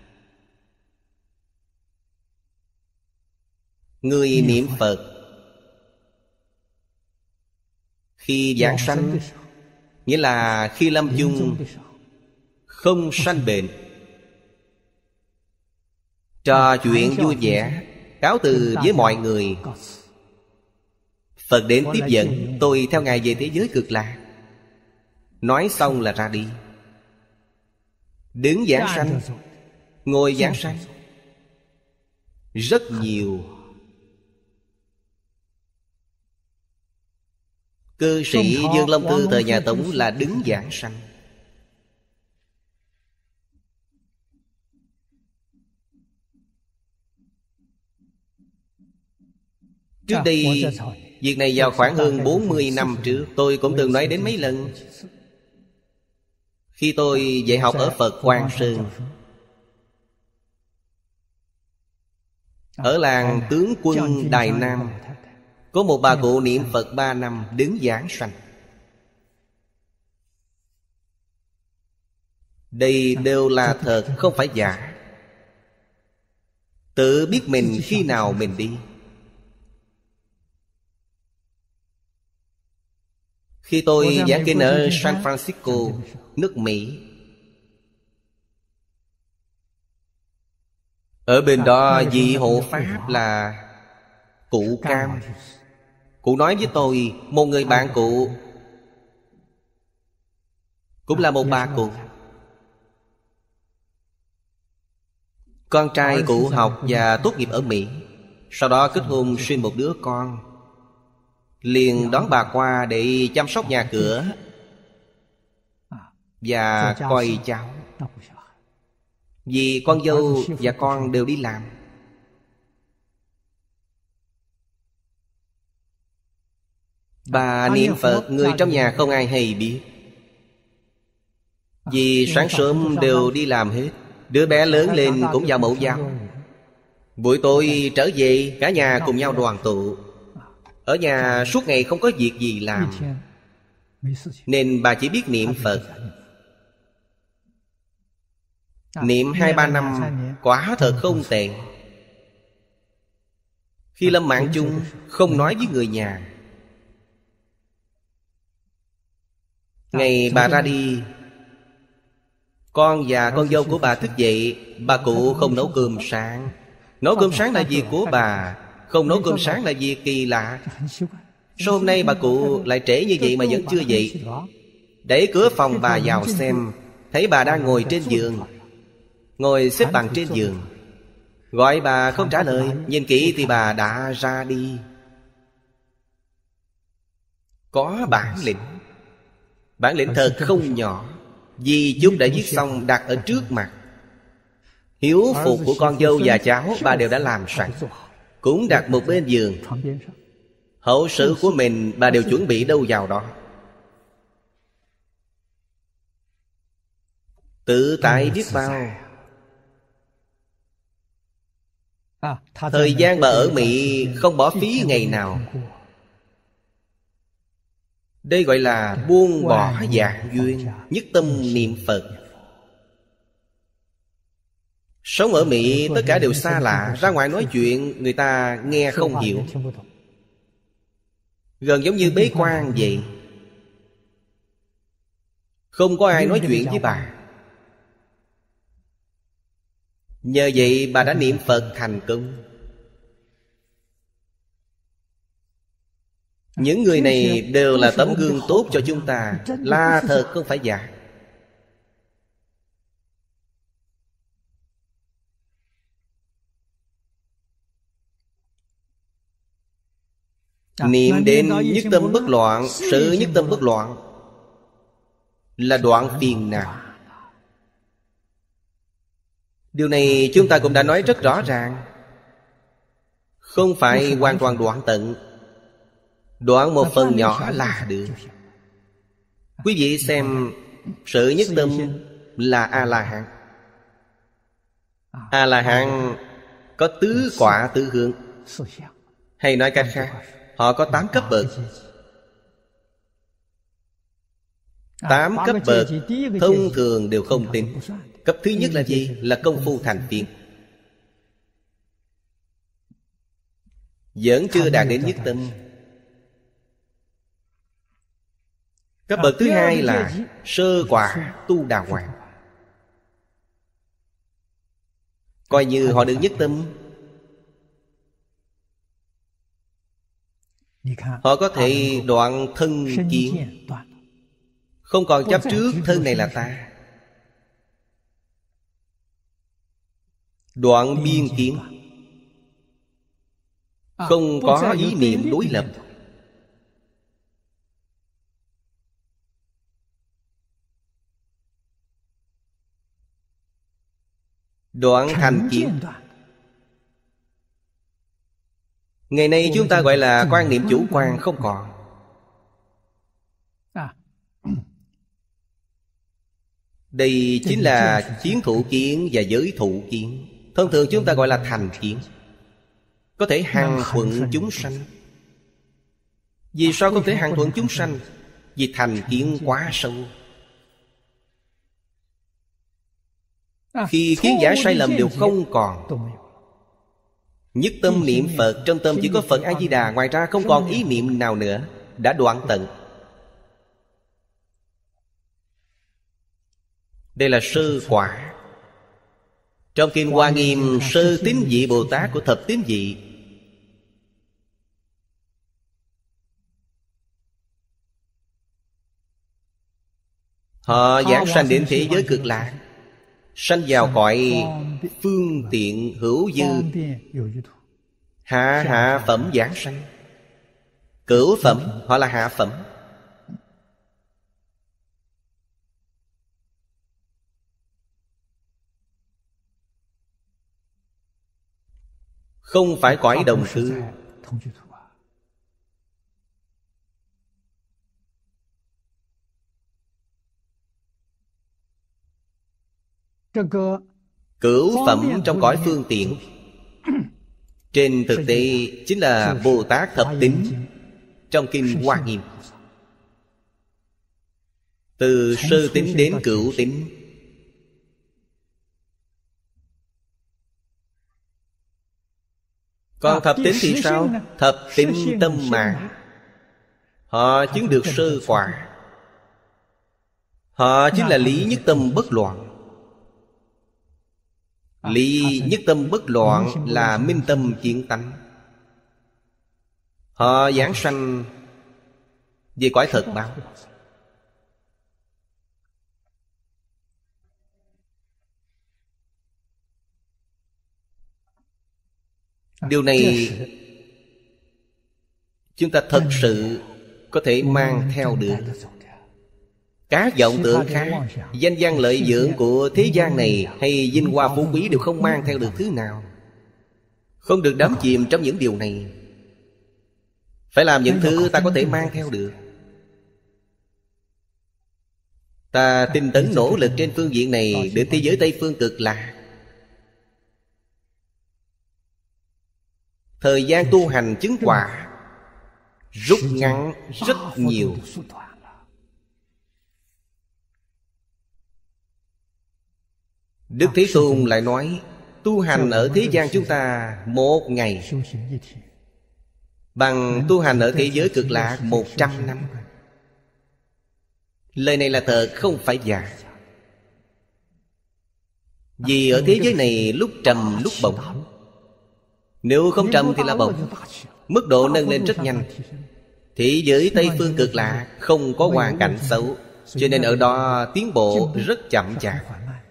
Người niệm Phật khi giảng sanh, nghĩa là khi lâm chung không sanh bệnh, trò chuyện vui vẻ, cáo từ với mọi người, Phật đến tiếp dẫn tôi theo Ngài về thế giới Cực Lạc. Nói xong là ra đi. Đứng giảng sanh, ngồi giảng sanh, rất nhiều. Cư sĩ Dương Long Cư thời nhà Tống là đứng giảng sanh. Trước đây, việc này vào khoảng hơn bốn mươi năm trước, tôi cũng từng nói đến mấy lần. Khi tôi dạy học ở Phật Quang Sơn, ở làng Tướng Quân Đài Nam, có một bà cụ niệm Phật ba năm đứng giảng sanh. Đây đều là thật, không phải giả. Tự biết mình khi nào mình đi. Khi tôi giảng kinh ở San Francisco, nước Mỹ, ở bên đó vị hộ pháp là cụ Cam. Cụ nói với tôi, một người bạn cụ cũng là một bà cụ. Con trai cụ học và tốt nghiệp ở Mỹ, sau đó kết hôn sinh một đứa con, liền đón bà qua để chăm sóc nhà cửa và coi cháu. Vì con dâu và con đều đi làm. Bà niệm Phật, người trong nhà không ai hay biết. Vì sáng sớm đều đi làm hết. Đứa bé lớn lên cũng vào mẫu giáo. Buổi tối trở về, cả nhà cùng nhau đoàn tụ. Ở nhà suốt ngày không có việc gì làm, nên bà chỉ biết niệm Phật. Niệm hai ba năm quả thật không tệ. Khi lâm mạng chung, không nói với người nhà. Ngày bà ra đi, con và con dâu của bà thức dậy. Bà cụ không nấu cơm sáng. Nấu cơm sáng là việc của bà, không nấu cơm sáng là việc kỳ lạ. Sao hôm nay bà cụ lại trễ như vậy mà vẫn chưa dậy? Đẩy cửa phòng bà vào xem, thấy bà đang ngồi trên giường, ngồi xếp bằng trên giường. Gọi bà không trả lời. Nhìn kỹ thì bà đã ra đi. Có bản lĩnh. Bản lĩnh thật không nhỏ. Vì chúng đã viết xong đặt ở trước mặt. Hiếu phục của con dâu và cháu bà đều đã làm sẵn, cũng đặt một bên giường. Hậu sự của mình bà đều chuẩn bị đâu vào đó. Tự tại biết bao. Thời gian bà ở Mỹ không bỏ phí ngày nào. Đây gọi là buông bỏ dạng duyên, nhất tâm niệm Phật. Sống ở Mỹ tất cả đều xa lạ. Ra ngoài nói chuyện người ta nghe không hiểu, gần giống như bế quan vậy. Không có ai nói chuyện với bà. Nhờ vậy bà đã niệm Phật thành công. Những người này đều là tấm gương tốt cho chúng ta, là thật không phải giả. Niệm đến nhất tâm bất loạn. Sự nhất tâm bất loạn là đoạn phiền não. Điều này chúng ta cũng đã nói rất rõ ràng. Không phải hoàn toàn đoạn tận, đoạn một phần nhỏ là được. Quý vị xem, sự nhất tâm là A-la-hán. A-la-hán có tứ quả tứ hướng. Hay nói cách khác, họ có tám cấp bậc. Tám cấp bậc thông thường đều không tính. Cấp thứ nhất là gì? Là công phu thành tiên, vẫn chưa đạt đến nhất tâm. Cấp bậc thứ hai là sơ quả tu đà hoàng, coi như họ được nhất tâm. Họ có thể đoạn thân kiến, không còn chấp trước thân này là ta. Đoạn biên kiến, không có ý niệm đối lập. Đoạn thành kiến. Ngày nay chúng ta gọi là quan niệm chủ quan không còn. Đây chính là chiến thủ kiến và giới thụ kiến. Thông thường chúng ta gọi là thành kiến, có thể hằng thuận chúng sanh. Vì sao không thể hằng thuận chúng sanh? Vì thành kiến quá sâu. Khi kiến giải sai lầm đều không còn. Nhất tâm niệm Phật, trong tâm chỉ có Phật A-di-đà, ngoài ra không còn ý niệm nào nữa, đã đoạn tận. Đây là sơ quả. Trong Kinh Hoa Nghiêm, sơ tín vị Bồ Tát của thập tín vị, họ giảng sanh đến thế giới cực lạc, sanh vào cõi phương tiện hữu dư, hạ hạ phẩm giảng sanh. Cửu phẩm họ là hạ phẩm. Không phải cõi đồng cư. Cửu phẩm trong cõi phương tiện, trên thực tế chính là Bồ Tát thập tín trong Kinh Hoa Nghiêm. Từ sơ tín đến cửu tín. Còn thập tín thì sao? Thập tín tâm mạng, họ chứng được sơ quả. Họ chính là lý nhất tâm bất loạn. Lý nhất tâm bất loạn là minh tâm kiến tánh. Họ giảng sanh về cõi thật báo. Điều này chúng ta thật sự có thể mang theo được. Các vọng tưởng khác, danh văn lợi dưỡng của thế gian này hay vinh hoa phú quý đều không mang theo được thứ nào. Không được đắm chìm trong những điều này. Phải làm những thứ ta có thể mang theo được. Ta tinh tấn nỗ lực trên phương diện này đến thế giới Tây Phương cực lạc. Thời gian tu hành chứng quả rút ngắn rất nhiều. Đức Thế Tôn lại nói, tu hành ở thế gian chúng ta một ngày bằng tu hành ở thế giới cực lạc một trăm năm. Lời này là thật, không phải giả. Vì ở thế giới này lúc trầm lúc bổng. Nếu không trầm thì là bổng, mức độ nâng lên rất nhanh. Thế giới Tây Phương cực lạc không có hoàn cảnh xấu, cho nên ở đó tiến bộ rất chậm chạp.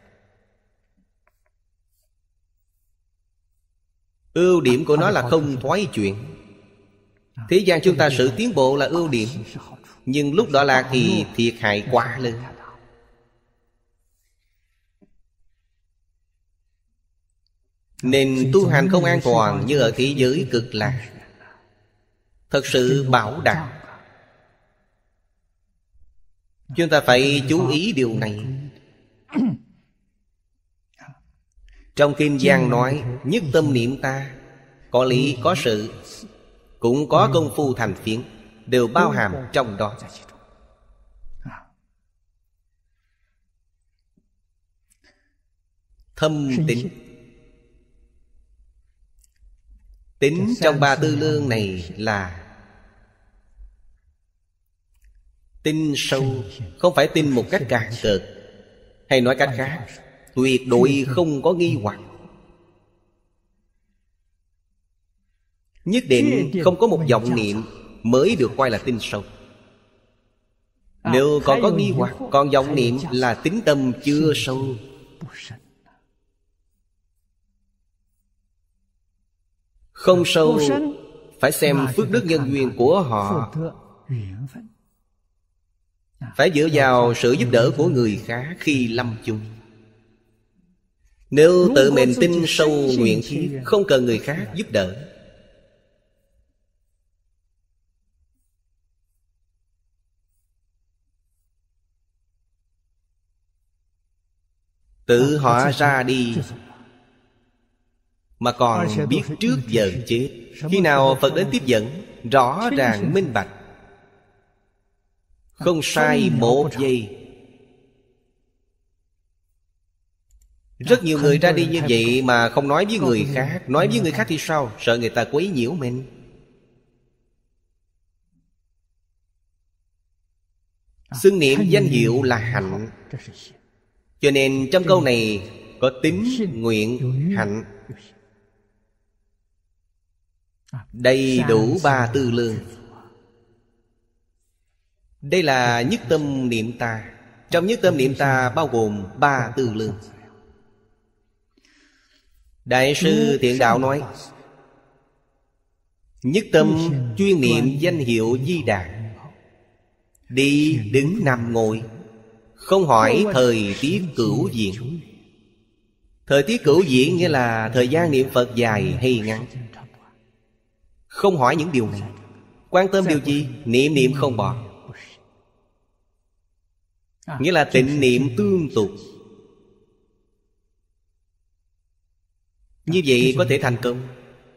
Ưu điểm của nó là không thoái chuyển. Thế gian chúng ta sự tiến bộ là ưu điểm, nhưng lúc đó là thì thiệt hại quá lớn. Nên tu hành không an toàn như ở thế giới cực lạc. Thật sự bảo đảm. Chúng ta phải chú ý điều này. Trong Kinh Giang nói, nhất tâm niệm ta, có lý có sự, cũng có công phu thành phiến, đều bao hàm trong đó. Thâm tín. Tín trong ba tư lương này là tin sâu, không phải tin một cách cạn cợt. Hay nói cách khác, tuyệt đối không có nghi hoặc. Nhất định không có một vọng niệm mới được coi là tinh sâu. Nếu còn có nghi hoặc, còn vọng niệm là tín tâm chưa sâu. Không sâu, phải xem phước đức nhân duyên của họ, phải dựa vào sự giúp đỡ của người khác khi lâm chung. Nếu tự mình tin sâu nguyện thiết, không cần người khác giúp đỡ, tự họ ra đi, mà còn biết trước giờ chết. Khi nào Phật đến tiếp dẫn, rõ ràng minh bạch, không sai một giây. Rất nhiều người ra đi như vậy mà không nói với người khác. Nói với người khác thì sao? Sợ người ta quấy nhiễu mình. Xưng niệm danh hiệu là hạnh. Cho nên trong câu này có tín, nguyện, hạnh, đầy đủ ba tư lương. Đây là nhất tâm niệm ta. Trong nhất tâm niệm ta bao gồm ba tư lương. Đại sư Thiện Đạo nói, nhất tâm chuyên niệm danh hiệu Di Đà, đi đứng nằm ngồi, không hỏi thời tiết cửu diện. Thời tiết cửu diện nghĩa là thời gian niệm Phật dài hay ngắn. Không hỏi những điều này. Quan tâm điều gì? Niệm niệm không bỏ. Nghĩa là tịnh niệm tương tục. Như vậy có thể thành công.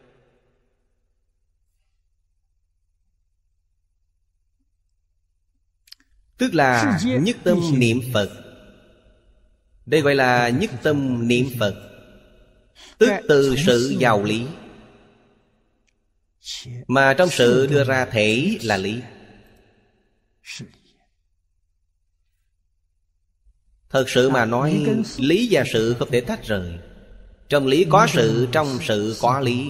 Tức là nhất tâm niệm Phật. Đây gọi là nhất tâm niệm Phật. Tức từ sự vào lý, mà trong sự đưa ra thể là lý. Thật sự mà nói, lý và sự không thể tách rời. Trong lý có sự, trong sự có lý.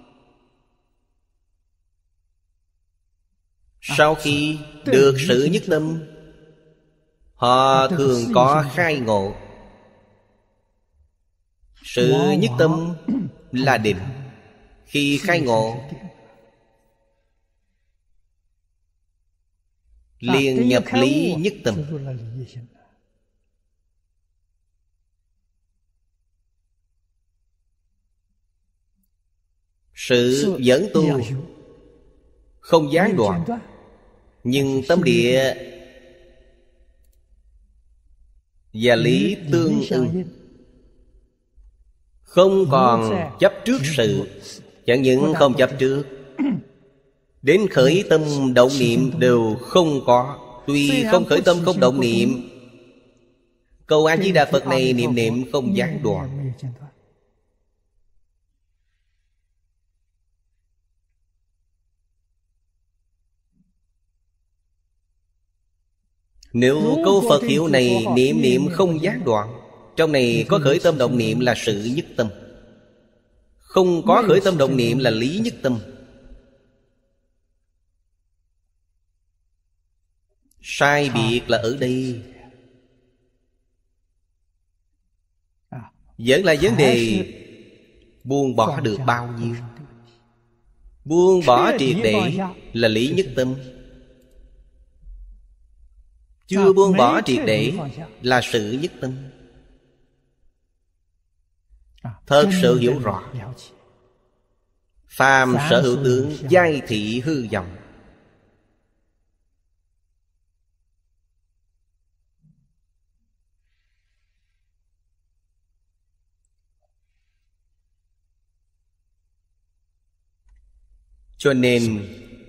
Sau khi được sự nhất tâm, họ thường có khai ngộ. Sự nhất tâm là định. Khi khai ngộ, liền nhập lý nhất tâm. Sự dẫn tu không gián đoạn, nhưng tâm địa và lý tương ưng. Không còn chấp trước sự. Chẳng những không chấp trước, đến khởi tâm động niệm đều không có. Tuy không khởi tâm không động niệm, câu A Di Đà Phật này niệm niệm không gián đoạn. Nếu câu Phật hiệu này niệm niệm không gián đoạn, trong này có khởi tâm động niệm là sự nhất tâm, không có khởi tâm động niệm là lý nhất tâm. Sai biệt là ở đây. Vẫn là vấn đề buông bỏ được bao nhiêu. Buông bỏ triệt để là lý nhất tâm. Chưa buông bỏ triệt để là sự nhất tâm. Thật sự hiểu rõ. Phàm sở hữu tướng, giai thị hư vọng. Cho nên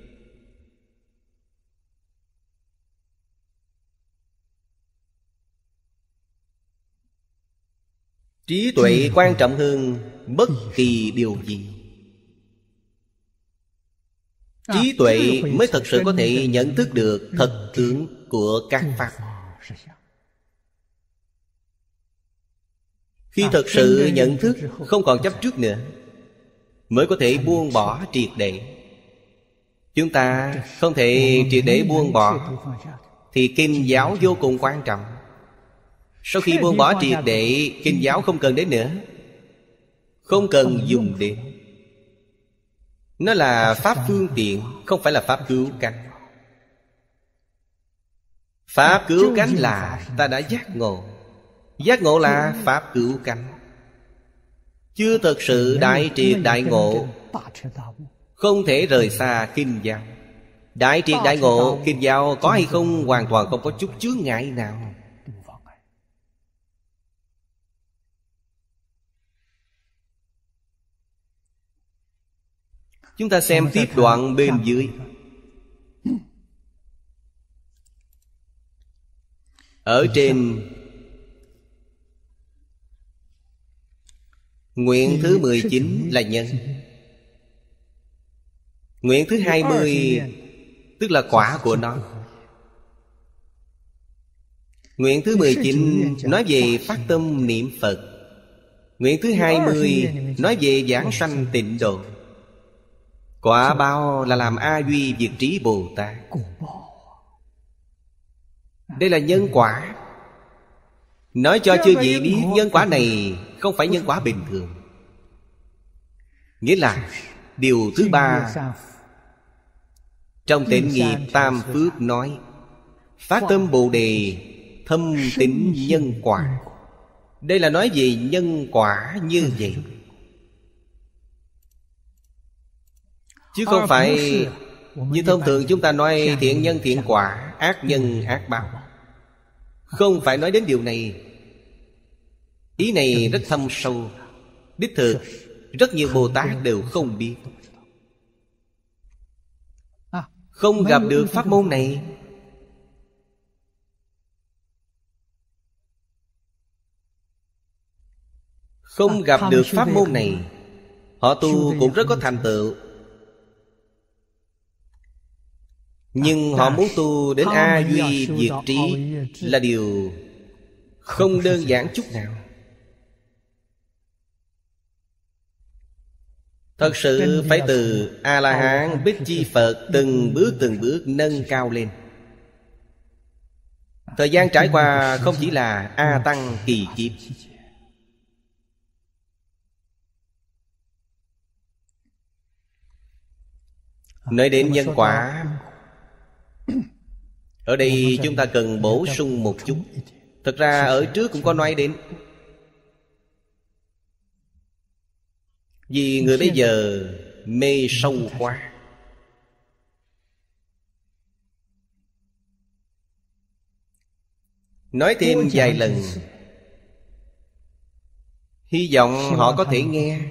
trí tuệ quan trọng hơn bất kỳ điều gì. Trí tuệ mới thật sự có thể nhận thức được thật tướng của các pháp. Khi thật sự nhận thức, không còn chấp trước nữa, mới có thể buông bỏ triệt để. Chúng ta không thể triệt để buông bỏ, thì kinh giáo vô cùng quan trọng. Sau khi buông bỏ triệt để, kinh giáo không cần đến nữa, không cần dùng đến. Nó là pháp phương tiện, không phải là pháp cứu cánh. Pháp cứu cánh là ta đã giác ngộ. Giác ngộ là pháp cứu cánh. Chưa thực sự đại triệt đại ngộ, không thể rời xa kinh giáo. Đại triệt đại ngộ, kinh giáo có hay không hoàn toàn không có chút chướng ngại nào. Chúng ta xem tiếp đoạn bên dưới. Ở trên nguyện thứ mười chín là nhân. Nguyện thứ hai mươi tức là quả của nó. Nguyện thứ mười chín nói về phát tâm niệm Phật. Nguyện thứ hai mươi nói về giảng sanh tịnh độ. Quả báo là làm A Duy Diệt Trí Bồ Tát. Đây là nhân quả. Nói cho chư vị biết nhân quả này không phải nhân quả bình thường. Nghĩa là điều thứ ba trong Tịnh Nghiệp Tam Phước nói: phát tâm Bồ Đề, thâm tín nhân quả. Đây là nói về nhân quả như vậy, chứ không phải như thông thường chúng ta nói thiện nhân thiện quả, ác nhân ác báo. Không phải nói đến điều này. Ý này rất thâm sâu. Đích thực rất nhiều Bồ Tát đều không biết, không gặp được pháp môn này. Không gặp được pháp môn này, họ tu cũng rất có thành tựu, nhưng họ muốn tu đến A Duy Diệt Trí là điều không đơn giản chút nào. Thật sự phải từ A-la-hán Bích Chi Phật từng bước từng bước nâng cao lên. Thời gian trải qua không chỉ là A Tăng kỳ kiếp. Nói đến nhân quả, ở đây chúng ta cần bổ sung một chút. Thật ra ở trước cũng có nói đến. Vì người bây giờ mê sâu quá. Nói thêm vài lần, hy vọng họ có thể nghe.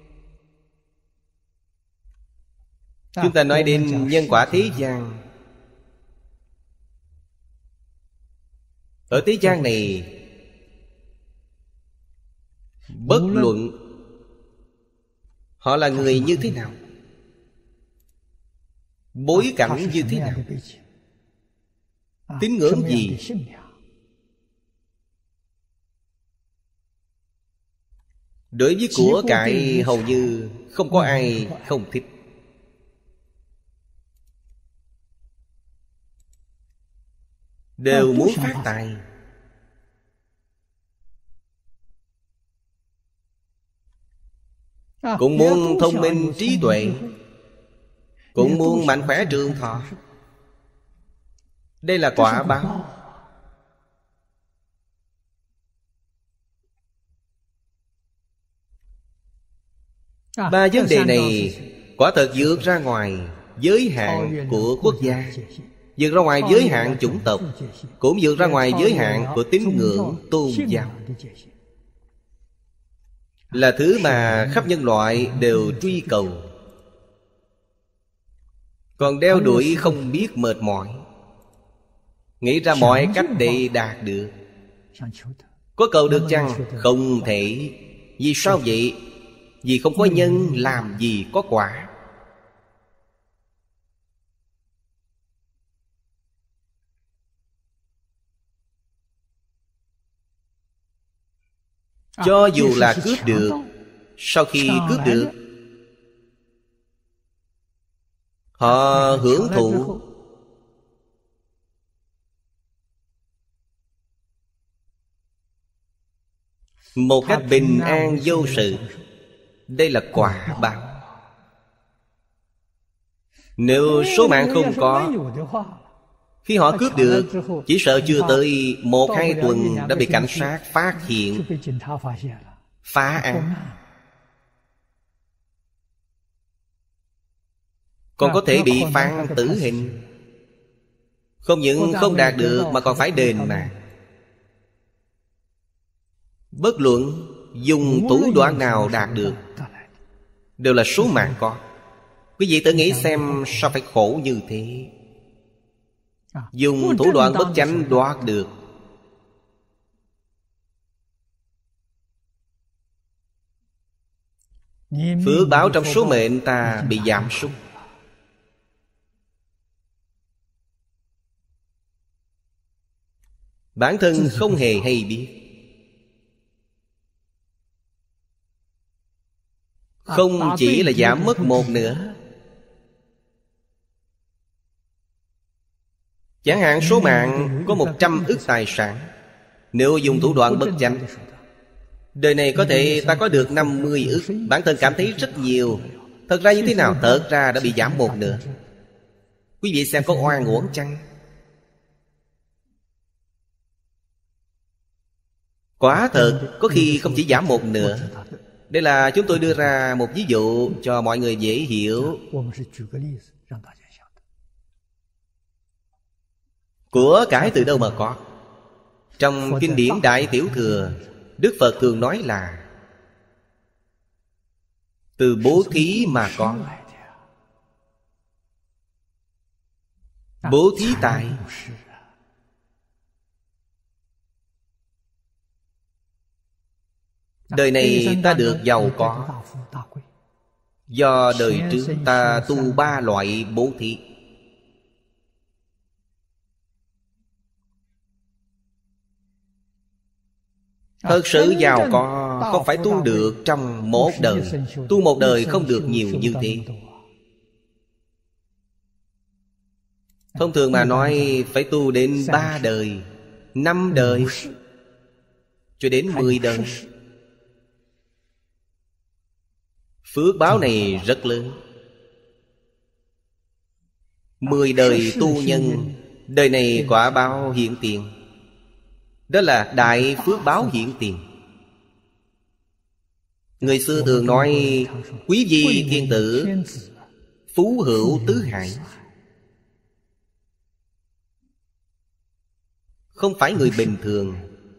Chúng ta nói đến nhân quả thế gian. Ở thế gian này, bất luận họ là người như thế nào, bối cảnh như thế nào, tín ngưỡng gì, đối với của cải hầu như không có ai không thích. Đều muốn phát tài. Cũng muốn thông minh trí tuệ, cũng muốn mạnh khỏe trường thọ. Đây là quả báo. Ba vấn đề này quả thật vượt ra ngoài giới hạn của quốc gia, vượt ra ngoài giới hạn chủng tộc, cũng vượt ra ngoài giới hạn của tín ngưỡng tôn giáo. Là thứ mà khắp nhân loại đều truy cầu, còn đeo đuổi không biết mệt mỏi, nghĩ ra mọi cách để đạt được. Có cầu được chăng? Không thể. Vì sao vậy? Vì không có nhân làm gì có quả. Cho dù là cướp được, sau khi cướp được, Họ hưởng thụ một cách bình an vô sự. Đây là quả báo. Nếu số mạng không có, khi họ cướp được, chỉ sợ chưa tới một hai tuần đã bị cảnh sát phát hiện, phá án. Còn có thể bị phán tử hình. Không những không đạt được mà còn phải đền mà. Bất luận dùng thủ đoạn nào đạt được, đều là số mạng có. Quý vị tự nghĩ xem sao phải khổ như thế. Dùng thủ đoạn bất chánh đoạt được, phước báo trong số mệnh ta bị giảm sút. Bản thân không hề hay biết. Không chỉ là giảm mất một nữa. Chẳng hạn số mạng có một trăm ức tài sản, nếu dùng thủ đoạn bất chánh, đời này có thể ta có được năm mươi ức. Bản thân cảm thấy rất nhiều. Thật ra như thế nào? Thật ra đã bị giảm một nửa. Quý vị xem có oan uổng chăng? Quả thật, có khi không chỉ giảm một nửa. Đây là chúng tôi đưa ra một ví dụ cho mọi người dễ hiểu. Của cải từ đâu mà có? Trong kinh điển Đại Tiểu Thừa, Đức Phật thường nói là từ bố thí mà có. Bố thí tài. Đời này ta được giàu có do đời trước ta tu ba loại bố thí. Thật sự giàu có không phải tu được trong một đời. Tu một đời không được nhiều như thế. Thông thường mà nói phải tu đến ba đời, năm đời, cho đến mười đời. Phước báo này rất lớn. Mười đời tu nhân, đời này quả báo hiện tiền. Đó là đại phước báo hiện tiền. Người xưa thường nói quý vi thiên tử, phú hữu tứ hải. Không phải người bình thường.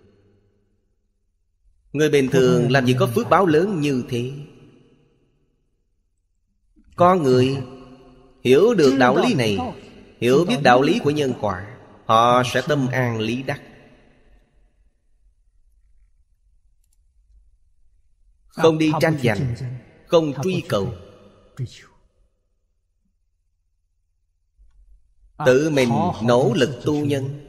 Người bình thường làm gì có phước báo lớn như thế. Con người hiểu được đạo lý này, hiểu biết đạo lý của nhân quả, họ sẽ tâm an lý đắc. Không đi tranh giành, không truy cầu, tự mình nỗ lực tu nhân.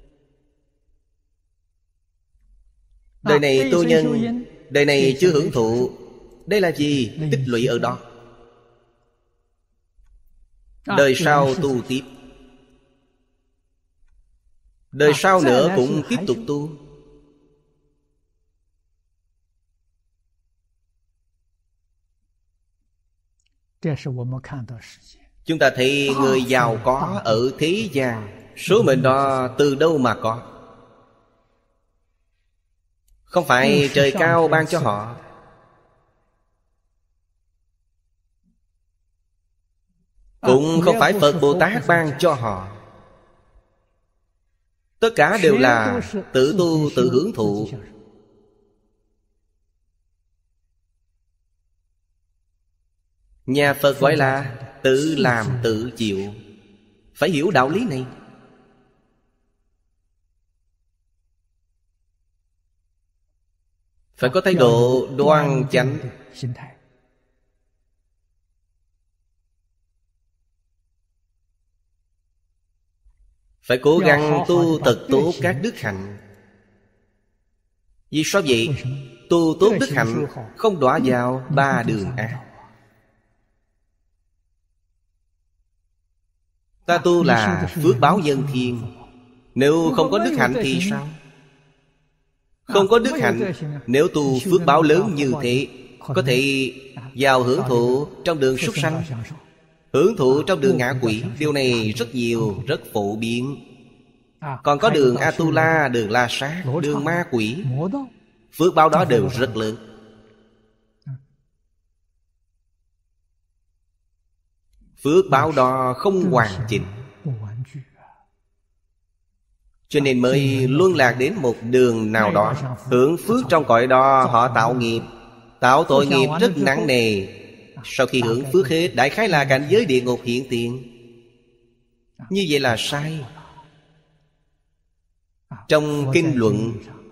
Đời này tu nhân, đời này chưa hưởng thụ. Đây là gì? Tích lũy ở đó. Đời sau tu tiếp. Đời sau nữa cũng tiếp tục tu. Chúng ta thấy người giàu có ở thế gian, số mệnh đó từ đâu mà có? Không phải trời cao ban cho họ, cũng không phải Phật Bồ Tát ban cho họ. Tất cả đều là tự tu tự hưởng thụ. Nhà Phật gọi là tự làm tự chịu. Phải hiểu đạo lý này. Phải có thái độ đoan chánh. Phải cố gắng tu thật tốt các đức hạnh. Vì sao vậy? Tu tốt đức hạnh không đọa vào ba đường ác. Ta tu là phước báo nhân thiên. Nếu không có đức hạnh thì sao? Không có đức hạnh, nếu tu phước báo lớn như thế, có thể vào hưởng thụ trong đường súc sanh, hưởng thụ trong đường ngạ quỷ. Điều này rất nhiều, rất phổ biến. Còn có đường Atula, đường La Sát, đường ma quỷ, phước báo đó đều rất lớn. Phước báo đó không hoàn chỉnh, cho nên mới luân lạc đến một đường nào đó. Hưởng phước trong cõi đó, họ tạo nghiệp, tạo tội nghiệp rất nặng nề. Sau khi hưởng phước hết, đại khái là cảnh giới địa ngục hiện tiền. Như vậy là sai. Trong kinh luận,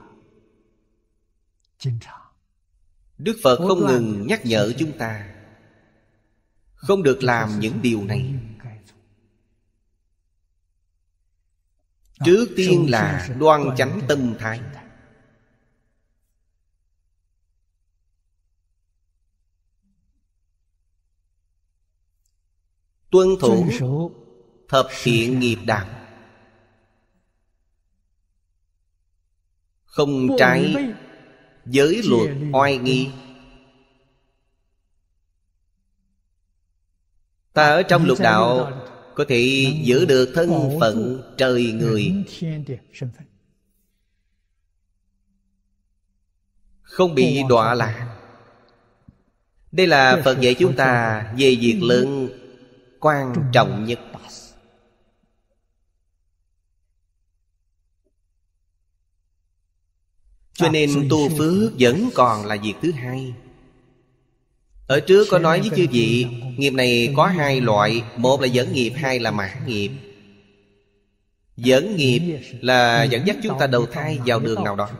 Đức Phật không ngừng nhắc nhở chúng ta không được làm những điều này. Trước tiên là đoan chánh tâm thái. Tuân thủ thập thiện nghiệp đạo, không trái giới luật oai nghi. Ta ở trong lục đạo có thể giữ được thân phận trời người, không bị đọa lạc. Đây là Phật dạy chúng ta về việc lớn quan trọng nhất. Cho nên tu phước vẫn còn là việc thứ hai. Ở trước có nói với chư vị, nghiệp này có hai loại. Một là dẫn nghiệp, hai là mãn nghiệp. Dẫn nghiệp là dẫn dắt chúng ta đầu thai vào đường nào đó.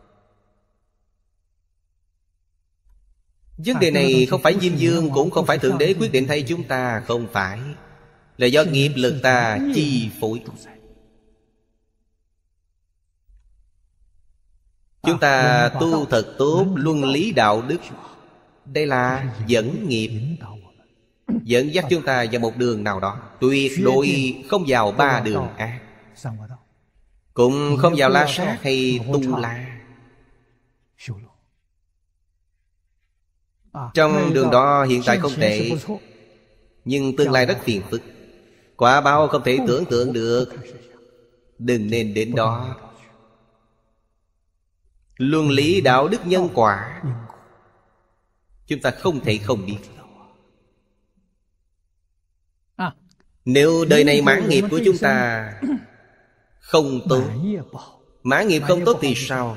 Vấn đề này không phải Diêm Vương, cũng không phải Thượng Đế quyết định thay chúng ta. Không phải, là do nghiệp lực ta chi phối. Chúng ta tu thật tốt luân lý đạo đức, đây là dẫn nghiệp, dẫn dắt chúng ta vào một đường nào đó. Tuyệt đối không vào ba đường ác, cũng không vào La Sát hay Tu La. Trong đường đó hiện tại không tệ, nhưng tương lai rất phiền phức, quả báo không thể tưởng tượng được. Đừng nên đến đó. Luân lý đạo đức nhân quả chúng ta không thể không biết. Nếu đời này mãn nghiệp của chúng ta không tốt, mãn nghiệp không tốt thì sao?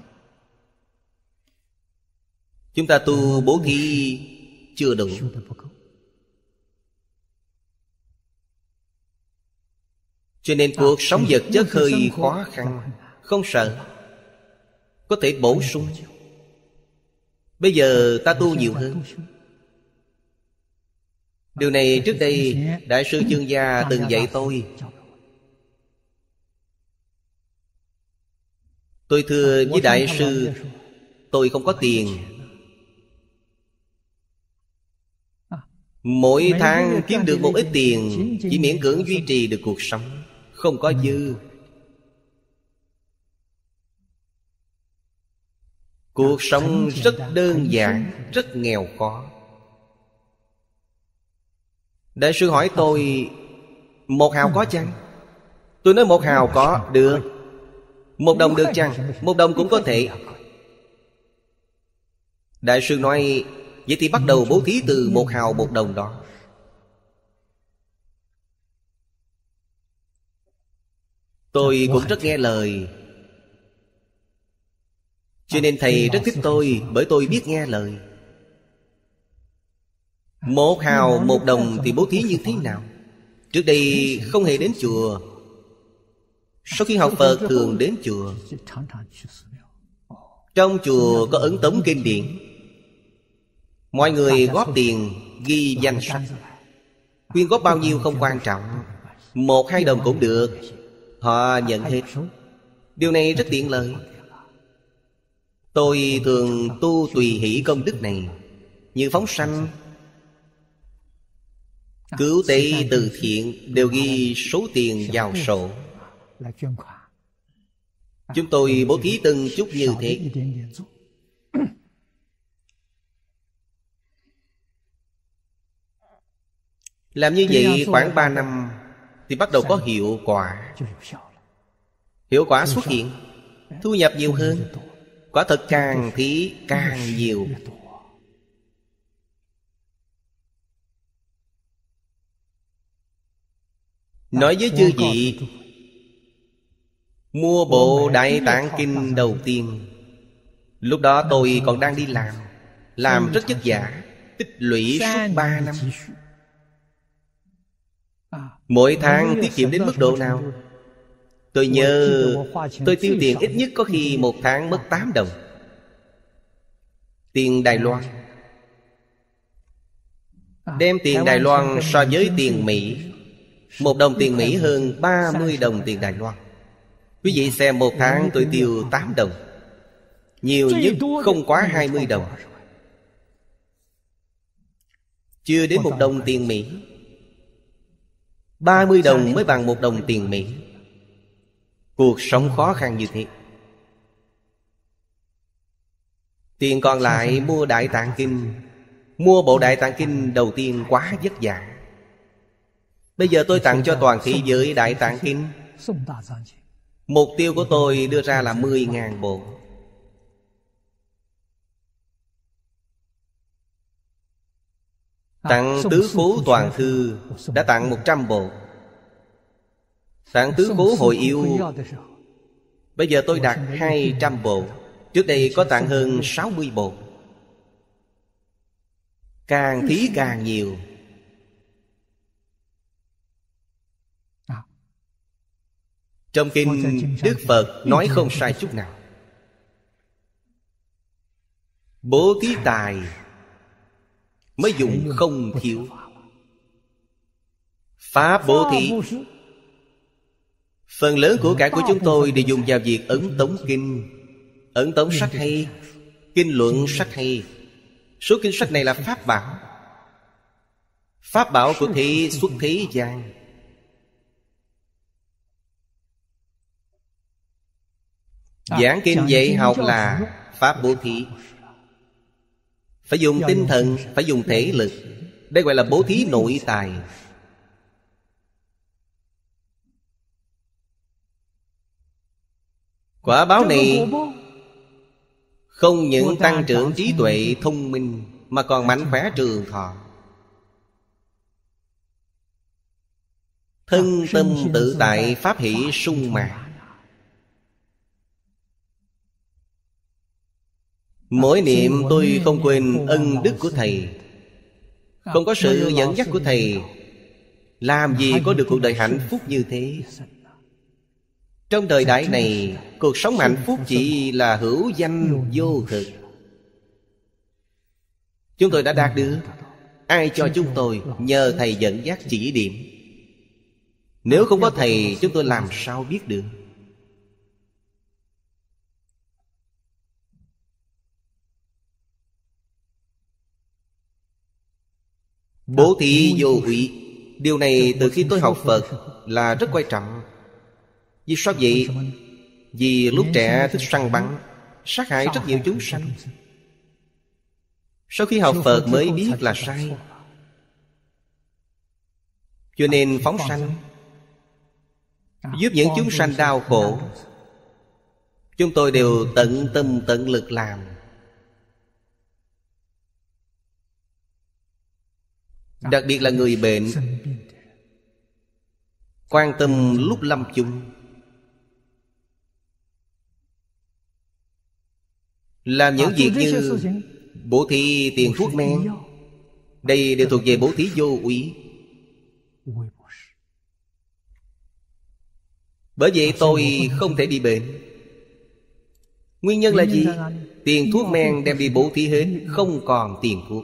Chúng ta tu bố thí chưa đủ. Cho nên cuộc sống vật chất hơi khó khăn. Không sợ, có thể bổ sung. Bây giờ ta tu nhiều hơn. Điều này trước đây Đại sư Chương Gia từng dạy tôi. Tôi thưa với Đại sư, tôi không có tiền, mỗi tháng kiếm được một ít tiền, chỉ miễn cưỡng duy trì được cuộc sống, không có dư. Cuộc sống rất đơn giản, rất nghèo khó. Đại sư hỏi tôi, một hào có chăng? Tôi nói một hào có, được. Một đồng được chăng? Một đồng cũng có thể. Đại sư nói, vậy thì bắt đầu bố thí từ một hào một đồng đó. Tôi cũng rất nghe lời, cho nên thầy rất thích tôi, bởi tôi biết nghe lời. Một hào một đồng thì bố thí như thế nào? Trước đây không hề đến chùa, sau khi học Phật thường đến chùa. Trong chùa có ấn tống kinh điển, mọi người góp tiền ghi danh sách. Quyên góp bao nhiêu không quan trọng, một hai đồng cũng được, họ nhận hết. Điều này rất tiện lợi. Tôi thường tu tùy hỷ công đức này, như phóng sanh, Cứu tế từ thiện đều ghi số tiền vào sổ. Chúng tôi bố thí từng chút như thế. Làm như vậy khoảng ba năm thì bắt đầu có hiệu quả. Hiệu quả xuất hiện, thu nhập nhiều hơn. Quả thật càng thí càng nhiều. Nói với chư vị, mua bộ Đại Tạng Kinh đầu tiên, lúc đó tôi còn đang đi làm, làm rất vất vả, tích lũy suốt ba năm. Mỗi tháng tiết kiệm đến mức độ nào? Tôi nhớ tôi tiêu tiền ít nhất có khi một tháng mất tám đồng. Tiền Đài Loan. Đem tiền Đài Loan so với tiền Mỹ, một đồng tiền Mỹ hơn ba mươi đồng tiền Đài Loan. Quý vị xem một tháng tôi tiêu tám đồng, nhiều nhất không quá hai mươi đồng. Chưa đến một đồng tiền Mỹ. Ba mươi đồng mới bằng một đồng tiền Mỹ. Cuộc sống khó khăn như thế. Tiền còn lại mua Đại Tạng Kinh, mua bộ Đại Tạng Kinh đầu tiên quá vất vả. Bây giờ tôi tặng cho toàn thế giới Đại Tạng Kinh. Mục tiêu của tôi đưa ra là mười nghìn bộ. Tặng Tứ Cố Toàn Thư đã tặng một trăm bộ. Tặng Tứ Cố Hội Yêu, bây giờ tôi đạt hai trăm bộ. Trước đây có tặng hơn sáu mươi bộ. Càng thí càng nhiều. Trong kinh Đức Phật nói không sai chút nào. Bố thí tài mới dùng không thiếu. Pháp bố thí, phần lớn của cải của chúng tôi đều dùng vào việc ấn tống kinh, ấn tống sách hay, kinh luận sách hay. Số kinh sách này là pháp bảo, pháp bảo của thế xuất thế gian. Giảng kinh dạy học là pháp bố thí. Phải dùng tinh thần, phải dùng thể lực. Đây gọi là bố thí nội tài. Quả báo này không những tăng trưởng trí tuệ thông minh, mà còn mạnh khỏe trường thọ. Thân tâm tự tại, pháp hỷ sung mãn. Mỗi niệm tôi không quên ân đức của Thầy. Không có sự dẫn dắt của Thầy, làm gì có được cuộc đời hạnh phúc như thế. Trong đời đại này, cuộc sống hạnh phúc chỉ là hữu danh vô thực. Chúng tôi đã đạt được. Ai cho chúng tôi? Nhờ Thầy dẫn dắt chỉ điểm. Nếu không có Thầy, chúng tôi làm sao biết được? Bố thí vô hủy, điều này từ khi tôi học Phật là rất quan trọng. Vì sao vậy? Vì lúc trẻ thích săn bắn, sát hại rất nhiều chúng sanh. Sau khi học Phật mới biết là sai, cho nên phóng sanh, giúp những chúng sanh đau khổ. Chúng tôi đều tận tâm tận lực làm. Đặc biệt là người bệnh, quan tâm lúc lâm chung. Làm những việc như bố thí tiền thuốc men, đây đều thuộc về bố thí vô úy. Bởi vậy tôi không thể bị bệnh. Nguyên nhân là gì? Tiền thuốc men đem đi bố thí hết, không còn tiền thuốc.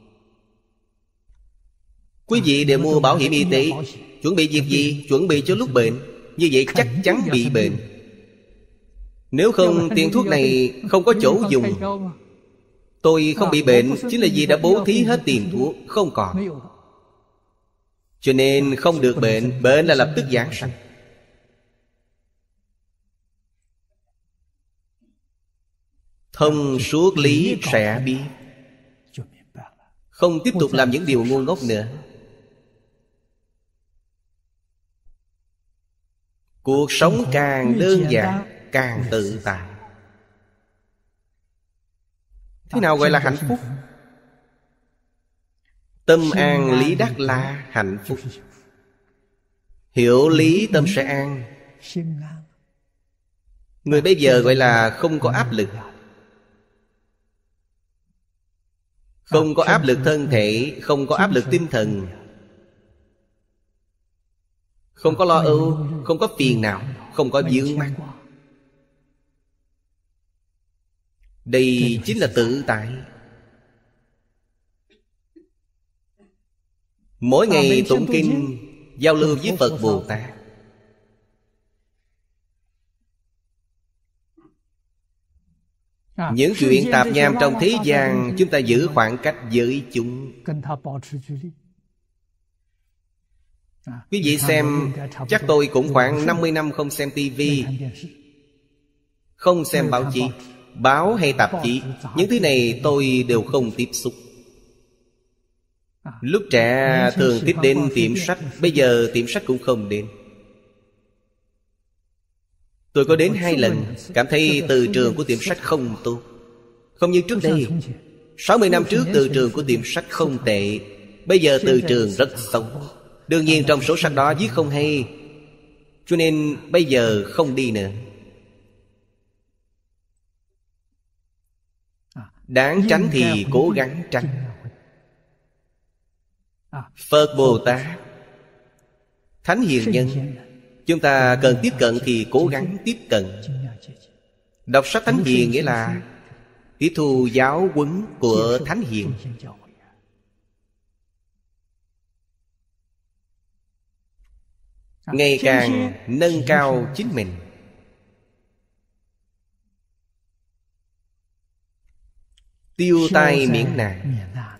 Quý vị đều mua bảo hiểm y tế. Chuẩn bị việc gì? Chuẩn bị cho lúc bệnh. Như vậy chắc chắn bị bệnh. Nếu không tiền thuốc này không có chỗ dùng. Tôi không bị bệnh chính là vì đã bố thí hết tiền thuốc, không còn. Cho nên không được bệnh. Bệnh là lập tức giảng sanh. Thông suốt lý sẽ biết, không tiếp tục làm những điều ngu ngốc nữa. Cuộc sống càng đơn giản, càng tự tại. Thế nào gọi là hạnh phúc? Tâm an lý đắc là hạnh phúc. Hiểu lý tâm sẽ an. Người bây giờ gọi là không có áp lực. Không có áp lực thân thể, không có áp lực tinh thần, không có lo âu, không có phiền não, không có vướng mắc. Đây chính là tự tại. Mỗi ngày tụng kinh, giao lưu với Phật Bồ Tát. Những chuyện tạp nham trong thế gian, chúng ta giữ khoảng cách với chúng. Quý vị xem, chắc tôi cũng khoảng năm mươi năm không xem tivi, không xem báo chí. Báo hay tạp chí, những thứ này tôi đều không tiếp xúc. Lúc trẻ thường tiếp đến tiệm sách, bây giờ tiệm sách cũng không đến. Tôi có đến hai lần, cảm thấy từ trường của tiệm sách không tốt, không như trước đây. sáu mươi năm trước từ trường của tiệm sách không tệ, bây giờ từ trường rất xấu. Đương nhiên trong số sách đó viết không hay, cho nên bây giờ không đi nữa. Đáng tránh thì cố gắng tránh. Phật Bồ Tát, Thánh Hiền Nhân, chúng ta cần tiếp cận thì cố gắng tiếp cận. Đọc sách Thánh Hiền nghĩa là tiếp thu giáo huấn của Thánh Hiền. Ngày càng nâng cao chính mình. Tiêu tai miễn nạn.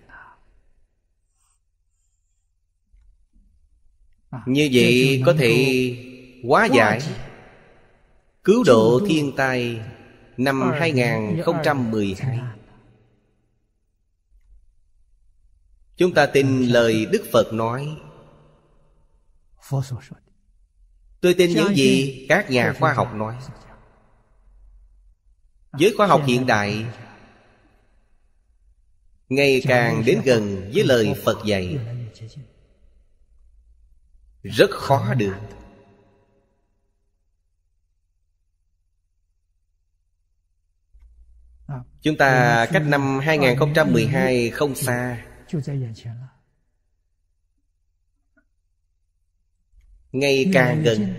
Như vậy có thể hóa giải, cứu độ thiên tai năm hai không một hai. Chúng ta tin lời Đức Phật nói. Tôi tin những gì các nhà khoa học nói. Với khoa học hiện đại ngày càng đến gần với lời Phật dạy, rất khó được. Chúng ta cách năm hai không một hai không xa, ngày càng gần.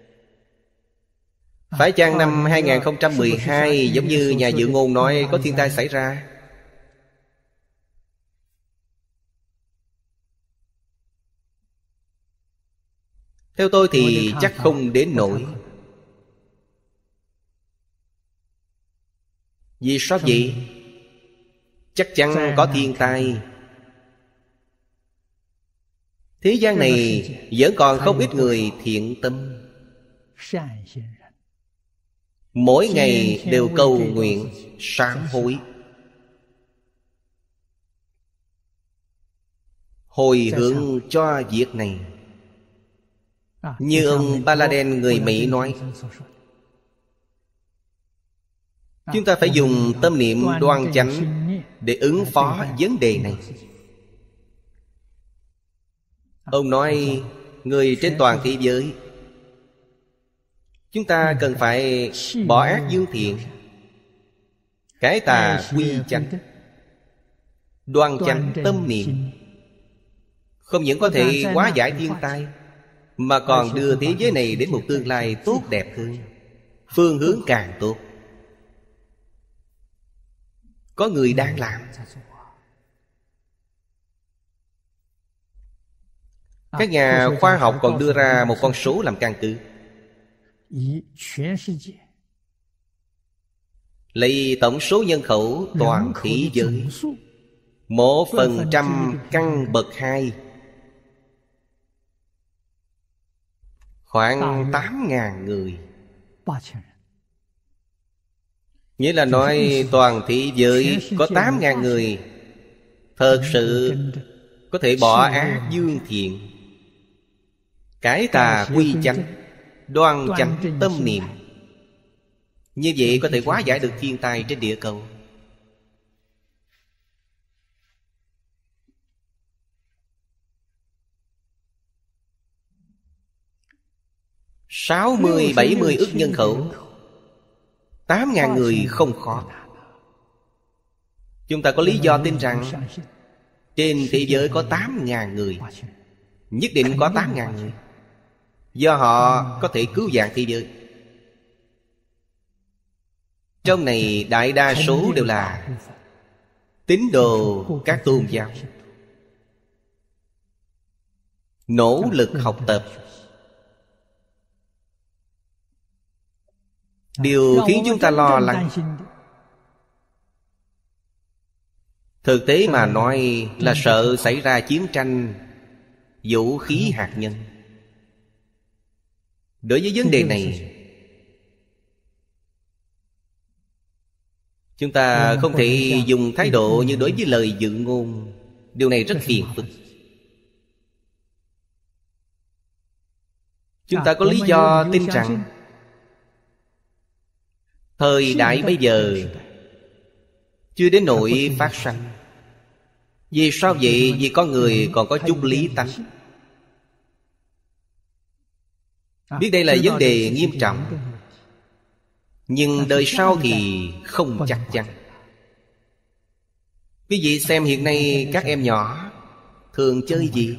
Phải chăng năm hai không một hai giống như nhà dự ngôn nói có thiên tai xảy ra? Theo tôi thì chắc không đến nỗi. Vì sao vậy? Chắc chắn có thiên tai. Thế gian này vẫn còn không ít người thiện tâm, mỗi ngày đều cầu nguyện sám hối, hồi hướng cho việc này. Như ông Baladen người Mỹ nói, chúng ta phải dùng tâm niệm đoan chánh để ứng phó vấn đề này. Ông nói, người trên toàn thế giới, chúng ta cần phải bỏ ác dương thiện, cái tà quy chánh, đoan chánh tâm niệm. Không những có thể hóa giải thiên tai, mà còn đưa thế giới này đến một tương lai tốt đẹp hơn, phương hướng càng tốt. Có người đang làm. Các nhà khoa học còn đưa ra một con số làm căn cứ. Lấy tổng số nhân khẩu toàn thế giới, một phần trăm căn bậc hai Khoảng tám ngàn người. Nghĩa là nói toàn thế giới có tám ngàn người thật sự có thể bỏ ác dương thiện, cải tà quy chánh, đoan chánh tâm niệm. Như vậy có thể hóa giải được thiên tai trên địa cầu. Sáu mươi, bảy mươi ức nhân khẩu, tám ngàn người không khó. Chúng ta có lý do tin rằng trên thế giới có tám ngàn người, nhất định có tám ngàn người. Do họ có thể cứu vãn thế giới. Trong này đại đa số đều là tín đồ các tôn giáo, nỗ lực học tập. Điều khiến chúng ta lo lắng, thực tế mà nói là sợ xảy ra chiến tranh vũ khí hạt nhân. Đối với vấn đề này, chúng ta không thể dùng thái độ như đối với lời dự ngôn. Điều này rất phiền phức. Chúng ta có lý do tin rằng thời đại bây giờ chưa đến nỗi phát sanh. Vì sao vậy? Vì con người còn có chút lý tánh, biết đây là vấn đề nghiêm trọng. Nhưng đời sau thì không chắc chắn. Quý vị xem hiện nay các em nhỏ thường chơi gì?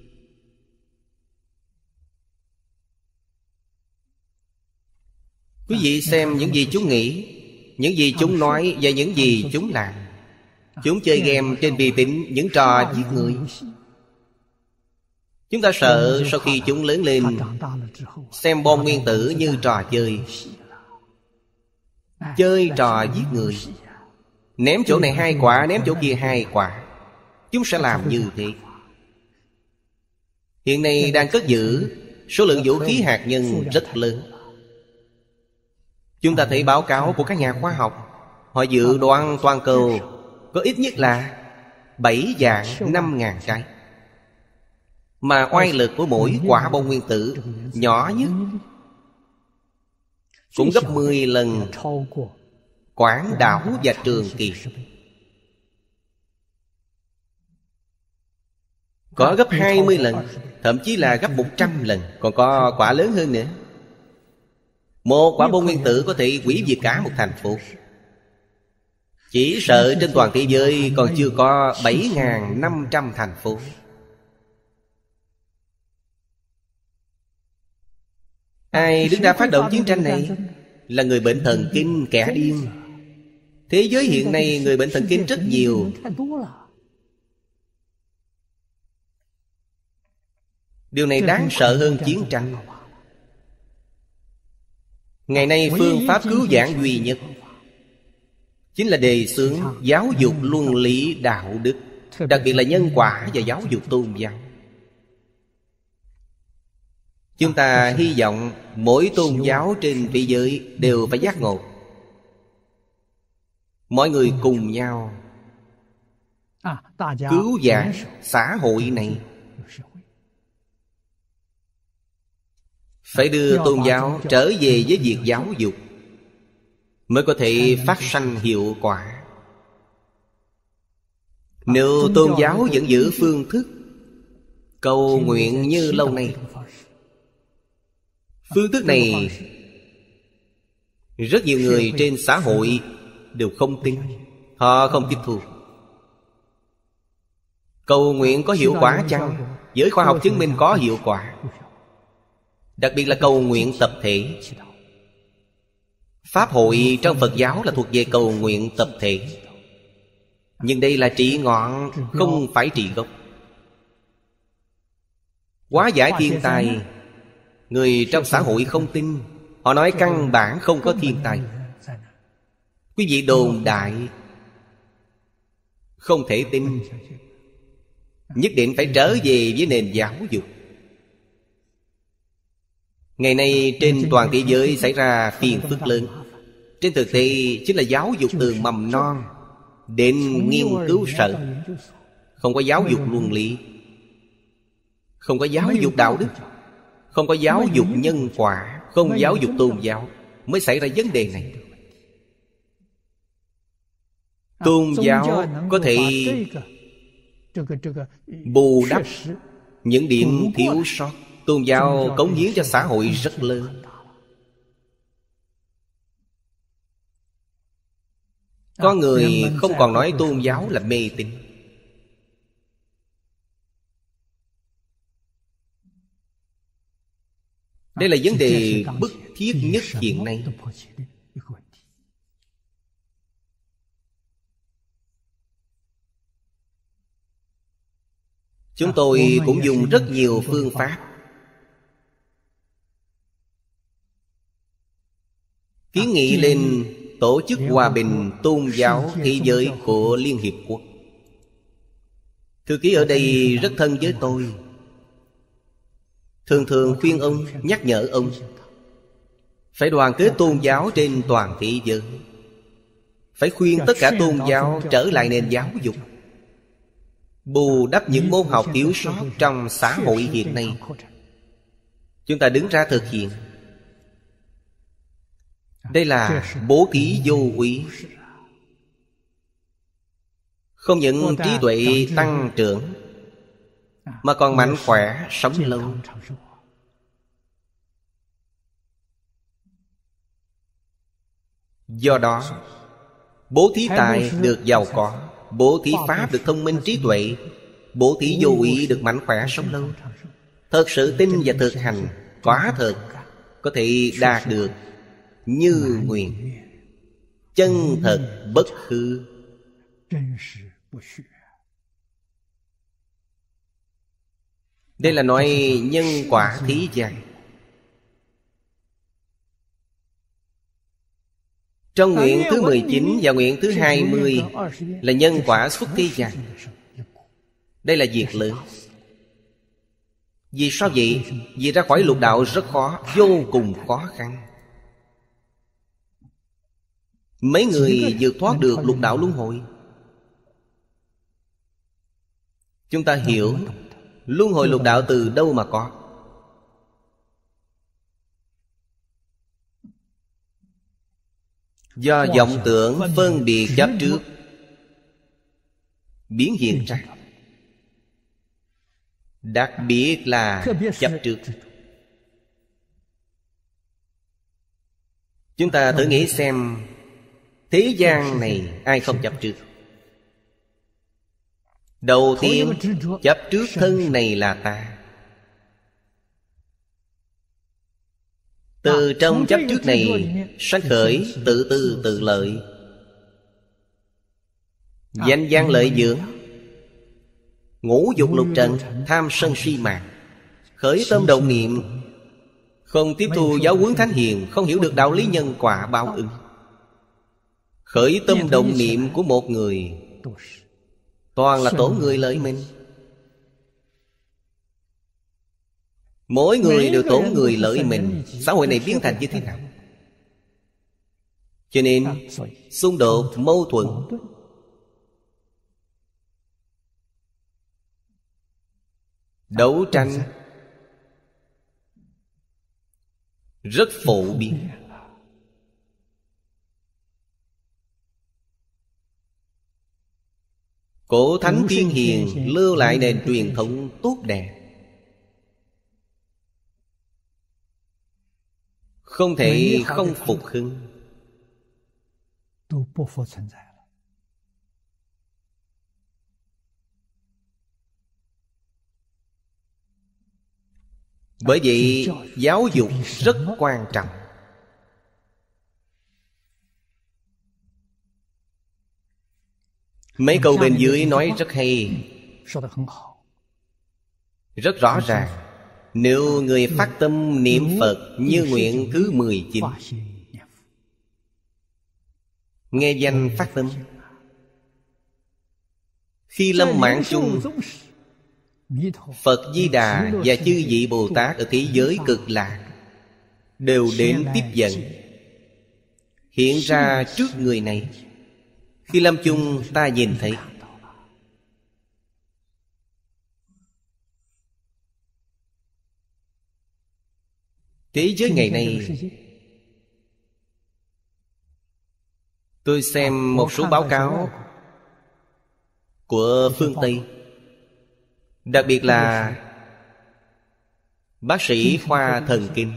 Quý vị xem những gì chúng nghĩ, những gì chúng nói và những gì chúng làm. Chúng chơi game trên vi tính, những trò giết người. Chúng ta sợ sau khi chúng lớn lên xem bom nguyên tử như trò chơi, chơi trò giết người, ném chỗ này hai quả, ném chỗ kia hai quả. Chúng sẽ làm như thế. Hiện nay đang cất giữ số lượng vũ khí hạt nhân rất lớn. Chúng ta thấy báo cáo của các nhà khoa học, họ dự đoán toàn cầu có ít nhất là bảy vạn năm ngàn cái. Mà oai lực của mỗi quả bom nguyên tử nhỏ nhất cũng gấp mười lần Quảng Đảo và Trường Kỳ. Có gấp hai mươi lần, thậm chí là gấp một trăm lần. Còn có quả lớn hơn nữa. Một quả bom nguyên tử có thể hủy diệt cả một thành phố. Chỉ sợ trên toàn thế giới còn chưa có bảy nghìn năm trăm thành phố. Ai đứng ra phát động chiến tranh này? Là người bệnh thần kinh, kẻ điên. Thế giới hiện nay người bệnh thần kinh rất nhiều. Điều này đáng sợ hơn chiến tranh. Ngày nay phương pháp cứu vãn duy nhất chính là đề xướng giáo dục luân lý đạo đức, đặc biệt là nhân quả và giáo dục tôn giáo. Chúng ta hy vọng mỗi tôn giáo trên thế giới đều phải giác ngộ. Mọi người cùng nhau cứu vãn xã hội này. Phải đưa tôn giáo trở về với việc giáo dục mới có thể phát sanh hiệu quả. Nếu tôn giáo vẫn giữ phương thức cầu nguyện như lâu nay, phương thức này rất nhiều người trên xã hội đều không tin. Họ không tiếp thu. Cầu nguyện có hiệu quả chăng? Giới khoa học chứng minh có hiệu quả. Đặc biệt là cầu nguyện tập thể. Pháp hội trong Phật giáo là thuộc về cầu nguyện tập thể. Nhưng đây là trị ngọn, không phải trị gốc. Hóa giải thiên tai, người trong xã hội không tin. Họ nói căn bản không có thiên tai. Quý vị đồn đại, không thể tin. Nhất định phải trở về với nền giáo dục. Ngày nay trên toàn thế giới xảy ra phiền phức lớn. Trên thực tế chính là giáo dục từ mầm non đến nghiên cứu sở. Không có giáo dục luân lý, không có giáo dục đạo đức, không có giáo dục nhân quả, không giáo dục tôn giáo, mới xảy ra vấn đề này. Tôn giáo có thể bù đắp những điểm thiếu sót. Tôn giáo cống hiến cho xã hội rất lớn. Có người không còn nói tôn giáo là mê tín. Đây là vấn đề bức thiết nhất hiện nay. Chúng tôi cũng dùng rất nhiều phương pháp kiến nghị lên Tổ chức Hòa bình Tôn giáo Thế giới của Liên Hiệp Quốc. Thư ký ở đây rất thân với tôi, thường thường khuyên ông, nhắc nhở ông phải đoàn kết tôn giáo trên toàn thế giới, phải khuyên tất cả tôn giáo trở lại nền giáo dục, bù đắp những môn học thiếu sót trong xã hội hiện nay. Chúng ta đứng ra thực hiện. Đây là bố thí vô úy. Không những trí tuệ tăng trưởng, mà còn mạnh khỏe, sống lâu. Do đó, bố thí tài được giàu có, bố thí pháp được thông minh trí tuệ, bố thí vô úy được mạnh khỏe, sống lâu. Thật sự tin và thực hành, quả thật có thể đạt được như nguyện, chân thật bất hư. Đây là nói nhân quả thế gian. Trong nguyện thứ mười chín và nguyện thứ hai mươi là nhân quả xuất thế gian. Đây là việc lớn. Vì sao vậy? Vì ra khỏi lục đạo rất khó, vô cùng khó khăn. Mấy người vượt thoát được lục đạo luân hồi. Chúng ta hiểu luân hồi lục đạo từ đâu mà có. Do vọng tưởng phân biệt chấp trước biến hiện ra. Đặc biệt là chấp trước. Chúng ta thử nghĩ xem, thế gian này ai không chấp trước? Đầu tiên chấp trước thân này là ta. Từ trong chấp trước này sanh khởi tự tư tự lợi, danh văn lợi dưỡng, ngũ dục lục trần, tham sân si mạng, khởi tâm động niệm, không tiếp thu giáo huấn thánh hiền, không hiểu được đạo lý nhân quả báo ứng. Khởi tâm động niệm của một người toàn là tổn người lợi mình. Mỗi người đều tổn người lợi mình. Xã hội này biến thành như thế nào? Cho nên xung đột, mâu thuẫn, đấu tranh rất phổ biến. Cổ thánh tiên hiền lưu lại nền truyền thống tốt đẹp, không thể không phục hưng. Bởi vậy giáo dục rất quan trọng. Mấy câu bên dưới nói rất hay, rất rõ ràng. Nếu người phát tâm niệm Phật như nguyện thứ mười chín, nghe danh phát tâm, khi lâm mạng chung, Phật Di Đà và chư vị Bồ Tát ở thế giới cực lạc đều đến tiếp dẫn, hiện ra trước người này. Khi lâm chung ta nhìn thấy. Thế giới ngày nay, tôi xem một số báo cáo của phương Tây, đặc biệt là bác sĩ khoa thần kinh.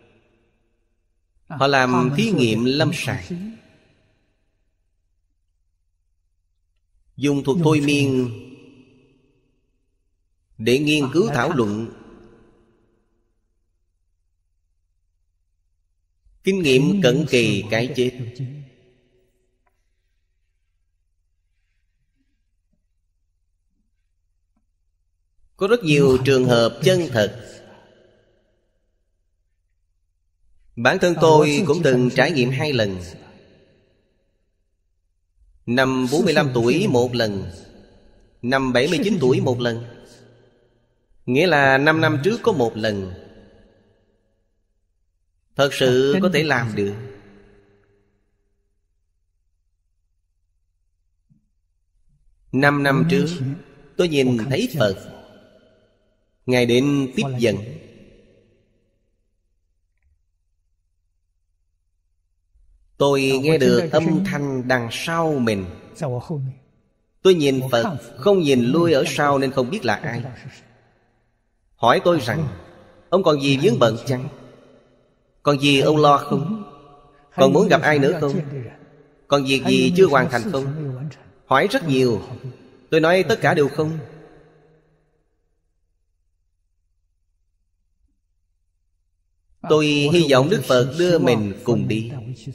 Họ làm thí nghiệm lâm sàng, dùng thuật thôi miên để nghiên cứu thảo luận kinh nghiệm cận kề cái chết. Có rất nhiều trường hợp chân thật. Bản thân tôi cũng từng trải nghiệm hai lần. Năm bốn mươi lăm tuổi một lần, năm bảy mươi chín tuổi một lần. Nghĩa là năm năm trước có một lần. Thật sự có thể làm được. Năm năm trước tôi nhìn thấy Phật, Ngài đến tiếp dẫn. Tôi nghe được âm thanh đằng sau mình. Tôi nhìn Phật, không nhìn lui ở sau nên không biết là ai. Hỏi tôi rằng, ông còn gì vướng bận chăng? Còn gì ông lo không? Còn muốn gặp ai nữa không? Còn việc gì chưa hoàn thành không? Hỏi rất nhiều. Tôi nói tất cả đều không. Tôi hy vọng Đức Phật đưa mình cùng đi.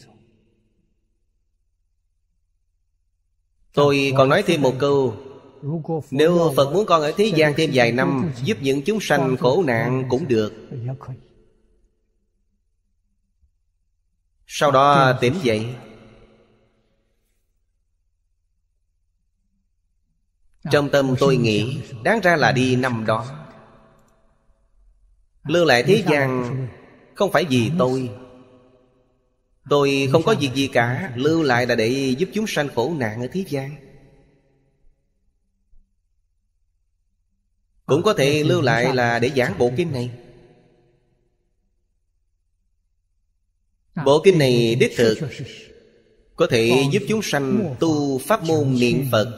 Tôi còn nói thêm một câu. Nếu Phật muốn con ở thế gian thêm vài năm, giúp những chúng sanh khổ nạn cũng được. Sau đó tỉnh dậy. Trong tâm tôi nghĩ, đáng ra là đi năm đó. Lưu lại thế gian không phải vì tôi. Tôi không có việc gì cả. Lưu lại là để giúp chúng sanh khổ nạn ở thế gian. Cũng có thể lưu lại là để giảng bộ kinh này. Bộ kinh này đích thực có thể giúp chúng sanh tu pháp môn niệm Phật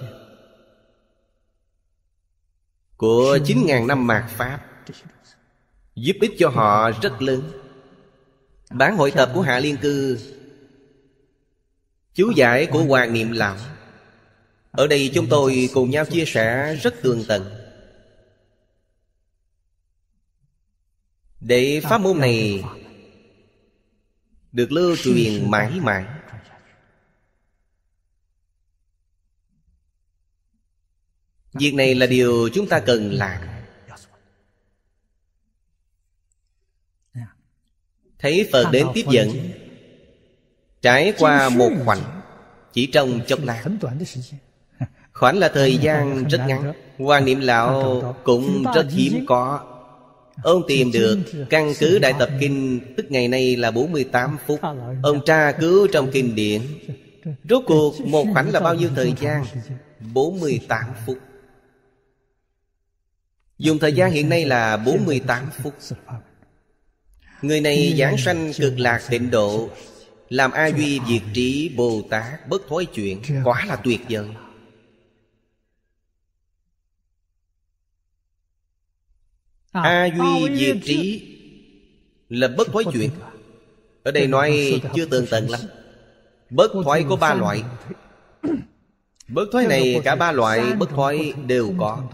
của chín ngàn năm mạt Pháp, giúp ích cho họ rất lớn. Bản hội tập của Hạ Liên Cư, chú giải của Hoàng Niệm Lão, ở đây chúng tôi cùng nhau chia sẻ rất tường tận, để pháp môn này được lưu truyền mãi mãi. Việc này là điều chúng ta cần làm. Thấy Phật đến tiếp dẫn, trải qua một khoảnh, chỉ trong chốc lát. Khoảnh là thời gian rất ngắn. Hoàng Niệm Lão cũng rất hiếm có. Ông tìm được căn cứ Đại Tập Kinh, tức ngày nay là bốn mươi tám phút. Ông tra cứu trong kinh điển, rốt cuộc một khoảnh là bao nhiêu thời gian? bốn mươi tám phút. Dùng thời gian hiện nay là bốn mươi tám phút. Người này giảng sanh cực lạc tịnh độ, làm A Duy Diệt Trí Bồ Tát bất thối chuyện, quả là tuyệt vời. A Duy Diệt Trí là bất thối chuyện. Ở đây nói chưa tường tận lắm. Bất thoái có ba loại. Bất thoái này cả ba loại bất thoái đều có.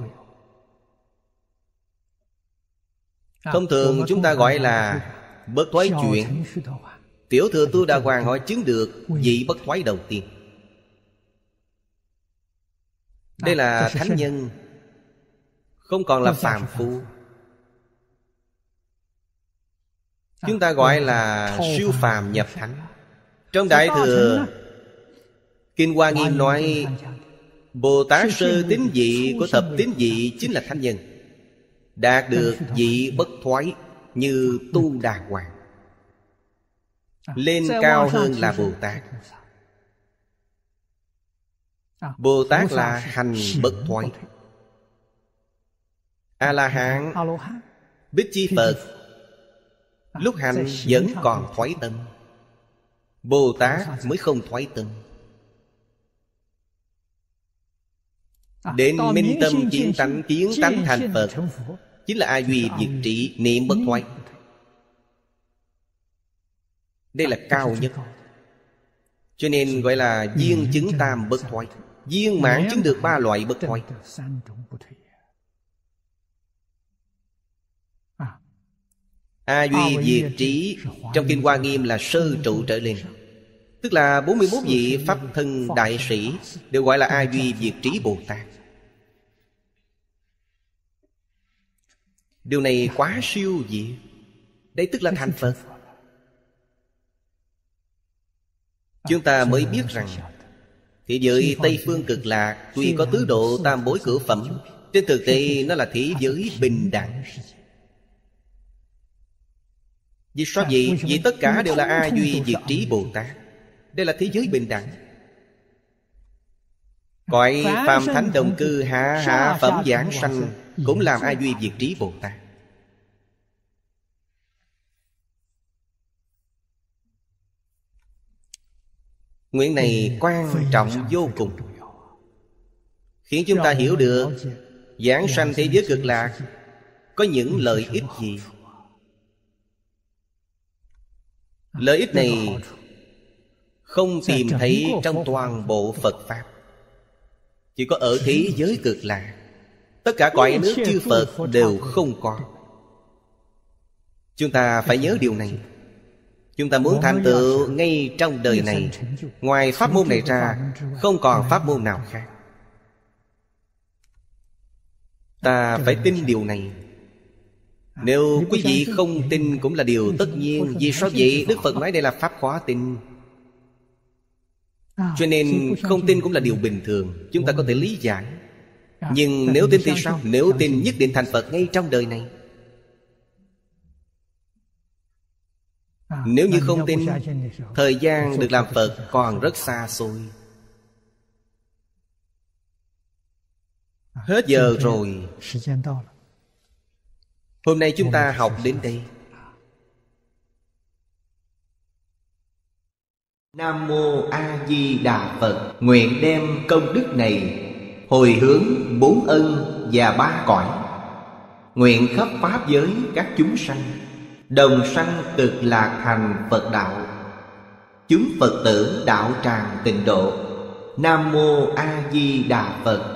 Thông thường chúng ta gọi là bất thoái chuyện. Tiểu thừa Tu Đà Hoàng họ chứng được vị bất thoái đầu tiên. Đây là thánh nhân, không còn là phàm phu. Chúng ta gọi là siêu phàm nhập thánh. Trong Đại Thừa Kinh Hoa Nghiêm nói Bồ Tát sơ tín vị của thập tín vị chính là thánh nhân, đạt được vị bất thoái như Tu Đà Hoàng. lên cao hơn là Bồ Tát. Bồ Tát là hành bất thoái. A-la-hán, Bích Chi Phật, lúc hành vẫn còn thoái tâm. Bồ Tát mới không thoái tâm. Đến minh tâm kiến tánh, kiến tánh thành Phật, chính là A Duy Diệt Trị, niệm bất thoái. Đây là cao nhất. Cho nên gọi là viên chứng tam bất thoái. Viên mãn chứng được ba loại bất thoái. A Duy Diệt Trí trong Kinh Hoa Nghiêm là sơ trụ trở lên. Tức là bốn mươi mốt vị Pháp thân đại sĩ đều gọi là A Duy Diệt Trí Bồ Tát. Điều này quá siêu diệu. Đây tức là thành Phật. Chúng ta mới biết rằng thế giới Tây Phương Cực Lạc tuy có tứ độ tam bối cửu phẩm, trên thực tế nó là thế giới bình đẳng. Vì sao vậy? Vì tất cả đều là A Duy Diệt Trí Bồ Tát. Đây là thế giới bình đẳng. Cõi phàm thánh đồng cư hạ hạ phẩm giảng sanh cũng làm A Duy Diệt Trí Bồ Tát. Nguyện này quan trọng vô cùng, khiến chúng ta hiểu được giảng sanh thế giới Cực Lạc có những lợi ích gì. Lợi ích này không tìm thấy trong toàn bộ Phật Pháp, chỉ có ở thế giới Cực Lạc. Tất cả cõi nước chư Phật đều không có. Chúng ta phải nhớ điều này. Chúng ta muốn thành tựu ngay trong đời này, ngoài pháp môn này ra không còn pháp môn nào khác. Ta phải tin điều này. Nếu quý vị không tin cũng là điều tất nhiên. Vì sao vậy? Đức Phật nói đây là pháp khó tin. Cho nên không tin cũng là điều bình thường, chúng ta có thể lý giải. Nhưng nếu tin thì sao? Nếu tin nhất định thành Phật ngay trong đời này. Nếu như không tin, thời gian được làm Phật còn rất xa xôi. Hết giờ rồi. Hôm nay chúng ta học đến đây. Nam Mô A Di Đà Phật. Nguyện đem công đức này hồi hướng bốn ân và ba cõi, nguyện khắp pháp giới các chúng sanh đồng sanh Cực Lạc thành Phật đạo. Chúng Phật tử đạo tràng tịnh độ. Nam Mô A Di Đà Phật.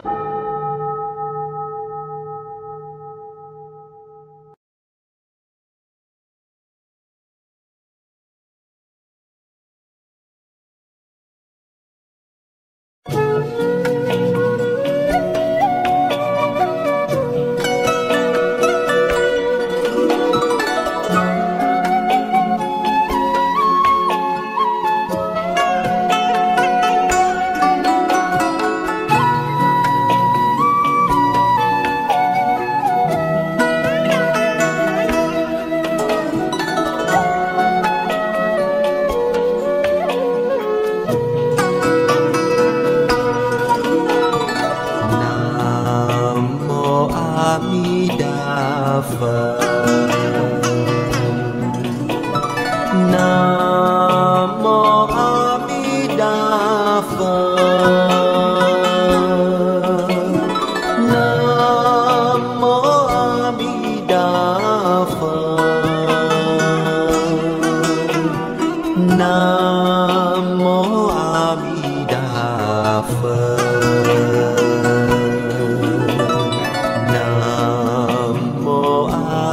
Nam mô A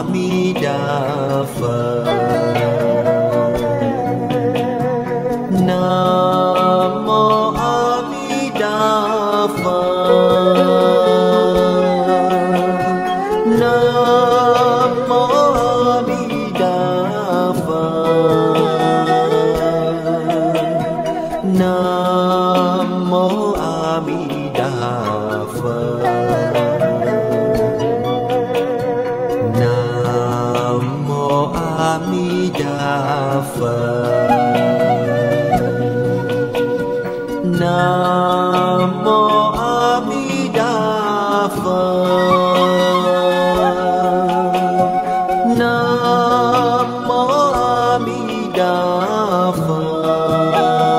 Nam mô A Di Đà Phật.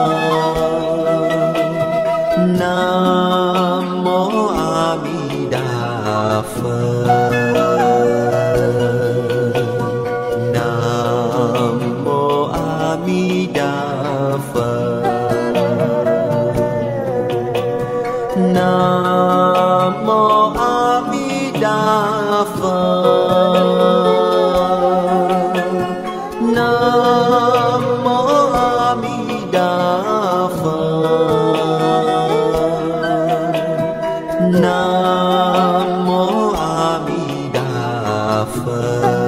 Nam mô A Di Đà Phật. Nam mô A Di Đà Phật. Nam mô A Di Đà Phật. Nam mô A Di Đà Phật. Nam mô A Di Đà Phật.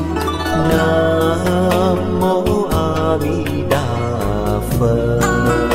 Nam mô A Di Đà Phật.